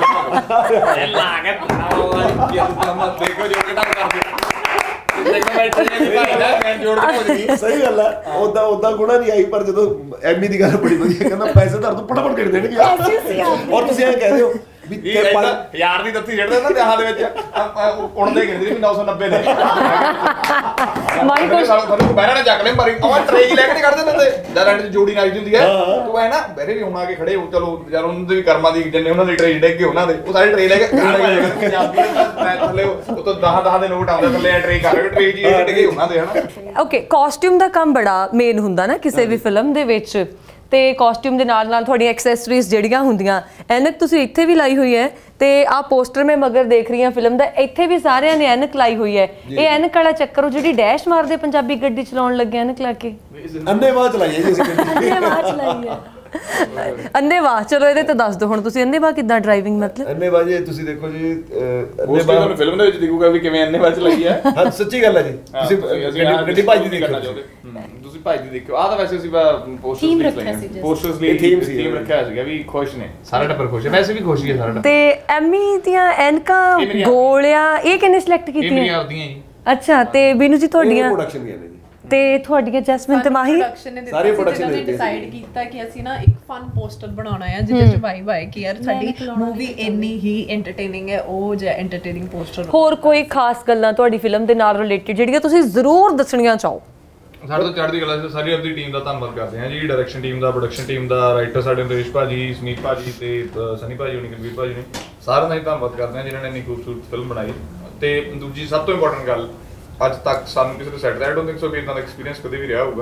ਤੇ ਲਾ ਕੇ ਉਹ ਜੇ ਤੁਸੀਂ ਦੇਖੋ ਜੋ ਕਿਦਾਂ ਕਰਦੇ ਦੇਖੋ ਮੈਂ ਟ੍ਰੇਨ ਭਾਈ ਨਾ ਮੈਂ ਜੋੜ ਕੇ ਹੋ ਜੀ ਸਹੀ ਗੱਲ ਹੈ ਉਦਾਂ ਉਦਾਂ ਗੁਣਾ ਨਹੀਂ ਆਈ ਪਰ ਜਦੋਂ ਐਮੀ ਦੀ ਗੱਲ ਬੜੀ ਵਧੀਆ ਕਹਿੰਦਾ ਪੈਸੇ ਧਰ ਦੋ ਫਟਾਫਟ ਗਿਣ ਦੇਣਗੇ ਔਰ ਤੁਸੀਂ ਐਂ ਕਹਿੰਦੇ ਹੋ ਵੀ ਯਾਰ ਦੀ ਦੱਤੀ ਛੱਡਦੇ ਨਾ ਵਿਆਹਾਂ ਦੇ ਵਿੱਚ ਉਣਦੇ ਗਿਣਦੇ ਵੀ ਨੌ ਸੌ ਨੱਬੇ ਦੇ ਮਾਈ ਕੋਲ ਤੁਹਾਨੂੰ ਬਹਿਣਾ ਨਾ ਚੱਕ ਲੈ ਮਾਰੀ ਉਹ ਟ੍ਰੇਨ ਲੈ ਕੇ ਨਹੀਂ ਕੱਢਦੇ ਦਿੰਦੇ ਜਦ ਰੈਂਟ ਦੀ ਜੋੜੀ ਨਾਈ ਹੁੰਦੀ ਹੈ ਤੂੰ ਐ ਨਾ ਬਹਿਰੇ ਵੀ ਹੁਣ ਆ ਕੇ ਖੜੇ ਹੋ ਚਲੋ ਯਾਰ ਉਹਨਾਂ ਦੇ ਵੀ ਕਰਮਾਂ ਦੀ ਜਿੰਨੇ ਉਹਨਾਂ ਦੀ ਟ੍ਰੇਨ ਡਿੱਗ ਗਏ ਉਹਨਾਂ ਦੇ ਉਹ ਸਾਰੇ ਟ੍ਰੇਨ ਲੈ ਕੇ ਮੈਂ ਥੱਲੇ ਉਹ ਤੋਂ ਦਸ ਦਸ ਦੇ ਨੋਟ ਆਉਂਦੇ ਥੱਲੇ ਟ੍ਰੇਨ ਕਰ ਰਹੇ ਟ੍ਰੇਨ ਜੀ ਡਿੱਗ ਗਏ ਉਹਨਾਂ ਦੇ ਹਨਾ ਓਕੇ ਕਾਸਟਿਊਮ ਦਾ ਕੰਮ ਬੜਾ ਮੇਨ ਹੁੰਦਾ ਨਾ ਕਿਸੇ ਵੀ ਫਿਲਮ ਦੇ ਵਿੱਚ ਤੇ ਕਾਸਟਿਊਮ ਦੇ ਨਾਲ ਨਾਲ ਤੁਹਾਡੀਆਂ ਐਕਸੈਸਰੀਜ਼ ਜਿਹੜੀਆਂ ਹੁੰਦੀਆਂ, ਐਨਕ ਤੁਸੀਂ ਇੱਥੇ ਵੀ ਲਾਈ ਹੋਈ ਹੈ ਤੇ ਆਹ ਪੋਸਟਰ ਮੈਂ ਮਗਰ ਦੇਖ ਰਹੀ ਹਾਂ ਫਿਲਮ ਦਾ, ਇੱਥੇ ਵੀ ਸਾਰਿਆਂ ਨੇ ਐਨਕ ਲਾਈ ਹੋਈ ਹੈ। ਇਹ ਐਨਕ ਵਾਲਾ ਚੱਕਰ ਉਹ ਜਿਹੜੀ ਡੈਸ਼ ਮਾਰਦੇ ਪੰਜਾਬੀ ਗੱਡੀ ਚਲਾਉਣ ਲੱਗੇ ਐਨਕ ਲਾ ਕੇ, ਅੰਨੇਵਾਹ ਚਲਾਈ ਹੈ ਜੀ ਅਸੀਂ ਗੱਡੀ। ਅੰਨੇਵਾਹ ਚਲਾਈ ਹੈ ਅੰਨੇਵਾਹ। ਚਲੋ ਇਹਦੇ ਤੇ ਦੱਸ ਦਿਓ ਹੁਣ ਤੁਸੀਂ, ਅੰਨੇਵਾਹ ਕਿੱਦਾਂ ਡਰਾਈਵਿੰਗ ਮਤਲਬ? ਅੰਨੇਵਾਹ ਜੀ ਤੁਸੀਂ ਦੇਖੋ ਜੀ, ਅੰਨੇਵਾਹ ਤੁਹਾਨੂੰ ਫਿਲਮ ਦੇ ਵਿੱਚ ਦਿਖੂਗਾ ਵੀ ਕਿਵੇਂ ਅੰਨੇਵਾਹ ਚਲਾਈ ਹੈ। ਹਾਂ ਸੱਚੀ ਗੱਲ ਹੈ ਜੀ, ਤੁਸੀਂ ਗੱਡੀ ਭਾਜੀ ਦੀ ਕਰਨਾ ਚਾਹੁੰਦੇ, ਤੁਸੀਂ ਭਾਜੀ ਦੀ ਦੇਖਿਓ। ਆਹ ਤਾਂ ਵੈਸੇ ਅਸੀਂ ਪੋਸਟਰਸ ਲਈ ਲਾਈਆਂ, ਪੋਸਟਰਸ ਲਈ ਥੀਮ ਸੀ, ਥੀਮ ਰੱਖਿਆ ਸੀਗਾ ਵੀ ਖੁਸ਼ ਨੇ ਸਾਰਾ ਟੱਬਰ, ਖੁਸ਼ ਹੈ, ਵੈਸੇ ਵੀ ਖੁਸ਼ ਹੀ ਹੈ ਸਾਰਾ ਟੱਬਰ। ਤੇ ਐਮੀ ਦੀਆਂ ਐਨਕਾਂ ਗੋਲਿਆਂ ਇਹ ਕਿੰਨੇ ਸਿਲੈਕਟ ਇਹ ਕੀਤੀਆਂ? ਮੇਰੀਆਂ ਆਪਦੀਆਂ ਜੀ। ਅੱਛਾ, ਤੇ ਬੀਨੂ ਜੀ ਤੁਹਾਡੀਆਂ ਪ੍ਰੋਡਕਸ਼ਨ ਗਏ ਨੇ ਜੀ, ਤੇ ਤੁਹਾਡੀਆਂ ਜੈਸਮਿਨ ਤੇ ਮਾਹੀ? ਪ੍ਰੋਡਕਸ਼ਨ ਨੇ ਸਾਰੀ production ਨੇ ਡਿਸਾਈਡ ਕੀਤਾ ਕਿ ਅਸੀਂ ਨਾ ਇੱਕ ਫਨ ਪੋਸਟਰ ਬਣਾਉਣਾ ਹੈ ਜਿਹਦੇ ਚ ਵਾਈਬ ਆਏ ਕਿ ਯਾਰ ਸਾਡੀ ਮੂਵੀ ਇੰਨੀ ਹੀ ਐਂਟਰਟੇਨਿੰਗ ਹੈ, ਉਹ ਜਿਹਾ ਐਂਟਰਟੇਨਿੰਗ ਪੋਸਟਰ। ਹੋਰ ਕੋਈ ਖਾਸ ਗੱਲਾਂ ਤੁਹਾਡੀ ਫਿਲਮ ਦੇ ਨਾਲ ਰਿਲੇਟਡ ਜਿਹੜੀਆਂ ਤੁਸੀਂ ਜ਼ਰੂਰ ਦੱਸਣੀਆਂ ਚਾਹੋ? ਸਾਡੇ ਤੋਂ ਚੜ੍ਹਦੀ ਕਲਾ ਸਾਰੀ ਆਪਣੀ ਟੀਮ ਦਾ ਧੰਨਵਾਦ ਕਰਦੇ ਹਾਂ ਜੀ, ਡਾਇਰੈਕਸ਼ਨ ਟੀਮ ਦਾ, ਪ੍ਰੋਡਕਸ਼ਨ ਟੀਮ ਦਾ, ਰਾਈਟਰ ਸਾਡੇ ਨਰੇਸ਼ ਭਾਜੀ, ਸੁਨੀਤ ਭਾਜੀ ਤੇ ਸਨੀ ਭਾਜੀ ਹੋਣੀ, ਕਲਵੀਰ ਭਾਜੀ ਨੇ, ਸਾਰਿਆਂ ਦਾ ਹੀ ਧੰਨਵਾਦ ਕਰਦੇ ਹਾਂ ਜਿਨ੍ਹਾਂ ਨੇ ਇੰਨੀ ਖੂਬਸੂਰਤ ਫਿਲਮ ਬਣਾਈ। ਤੇ ਦੂਜੀ ਸਭ ਤੋਂ ਇੰਪੋਰਟੈਂਟ ਗੱਲ, ਅੱਜ ਤੱਕ ਸਾਨੂੰ ਕਿਸੇ ਦੇ ਸੈੱਟ ਦਾ ਆਈ ਡੋਂਟ ਥਿੰਕ ਸੋ ਵੀ ਇਦਾਂ ਦਾ ਐਕਸਪੀਰੀਅੰਸ ਕਦੇ ਵੀ ਰਿਹਾ ਹੋਊਗਾ।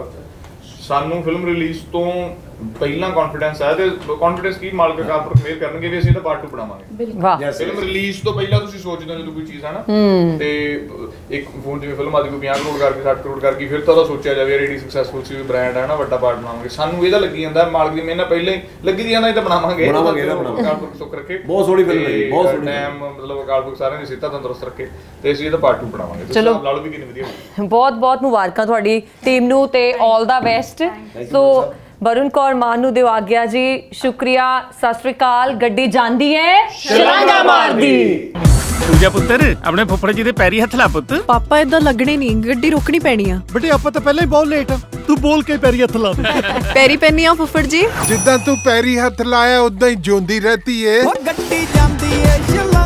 ਸਾਨੂੰ ਫਿਲਮ ਰਿਲੀਜ਼ ਤੋਂ ਪਹਿਲਾਂ ਕੌਨਫੀਡੈਂਸ ਹੈ, ਤੇ ਕੌਨਫੀਡੈਂਸ ਕੀ ਮਾਲਕ ਕਾਰਪੋਰ ਕਲੀਅਰ ਕਰਨਗੇ ਵੀ ਅਸੀਂ ਇਹਦਾ ਪਾਰਟ ਟੂ ਬਣਾਵਾਂਗੇ। ਵਾਹ, ਫਿਲਮ ਰਿਲੀਜ਼ ਤੋਂ ਪਹਿਲਾਂ ਤੁਸੀਂ ਸੋਚਦੇ ਹੋ ਜਦੋਂ ਕੋਈ ਚੀਜ਼ ਹੈ ਨਾ, ਤੇ ਇੱਕ ਫੋਨ ਜਿਵੇਂ ਫਿਲਮ ਆਦੀ ਕੋਈ ਪੰਜਾਹ ਕਰੋੜ ਕਰਕੇ ਸੱਠ ਕਰੋੜ ਕਰਕੇ ਫਿਰ ਤਾਂ ਉਹਦਾ ਸੋਚਿਆ ਜਾਵੇ ਯਾਰ ਏਡੀ ਸਕਸੈਸਫੁਲ ਸੀ, ਬ੍ਰਾਂਡ ਹੈ ਨਾ, ਵੱਡਾ ਪਾਰਟ ਬਣਾਵਾਂਗੇ। ਸਾਨੂੰ ਇਹਦਾ ਲੱਗੀ ਜਾਂਦਾ ਮਾਲਕ ਦੀ ਮਿਹਨਤ ਪਹਿਲਾਂ ਹੀ ਲੱਗੀ ਦੀ ਜਾਂਦਾ, ਇਹ ਤਾਂ ਬਣਾਵਾਂਗੇ ਕਾਰਪੋਰ ਸੁੱਖ ਰੱਖੇ। ਬਹੁਤ ਸੋਹਣੀ ਫਿਲਮ ਹੈ ਜੀ, ਬਹੁਤ ਸੋਹਣੀ ਟਾਈਮ ਮਤਲਬ ਕਾਰਪੋਰ ਸਾਰਿਆਂ ਦੀ ਸਿਹਤ ਤੰਦਰੁਸਤ ਰੱਖੇ, ਤੇ ਅਸੀਂ ਇਹਦਾ ਪਾਰਟ ਟੂ ਬਣਾਵਾਂਗੇ। ਚਲੋ ਲਾਲੂ ਵੀ ਕਿੰਨੀ ਵਧੀਆ, ਬਹੁਤ ਬਹੁਤ ਮੁਬਾਰਕਾਂ ਤੁਹਾਡੀ ਟੀਮ ਨੂੰ ਤੇ all the best. So Varun Kaur Maan ਨੂੰ ਦਿਓ ਆਗਿਆ ਜੀ, ਸ਼ੁਕਰੀਆ, ਸਤਿ ਸ਼੍ਰੀ ਅਕਾਲ। ਗੱਡੀ ਜਾਂਦੀ ਹੈ ਛਲਾਂਗਾ ਮਾਰਦੀ। ਪੂਜਾ ਪੁੱਤਰ ਆਪਣੇ ਫੁੱਫੜ ਜੀ ਦੇ ਪੈਰੀ ਹੱਥ ਲਾ ਪੁੱਤ। ਪਾਪਾ ਇਦਾਂ ਲੱਗਣੇ ਨਹੀਂ, ਗੱਡੀ ਰੋਕਣੀ ਪੈਣੀ ਆ। ਬੇਟੇ ਆਪਾਂ ਤਾਂ ਪਹਿਲਾਂ ਹੀ ਬਹੁਤ ਲੇਟ ਆ, ਤੂੰ ਬੋਲ ਕੇ ਪੈਰੀ ਹੱਥ ਲਾ ਦੇ। ਪੈਰੀ ਪੈਣੀ ਆ ਫੁੱਫੜ ਜੀ। ਜਿੱਦਾਂ ਤੂੰ ਪੈਰੀ ਹੱਥ ਲਾਇਆ ਉਦਾਂ ਹੀ ਜਿਉਂਦੀ ਰਹਤੀ ਏ। ਗੱਡੀ ਜਾਂਦੀ ਏ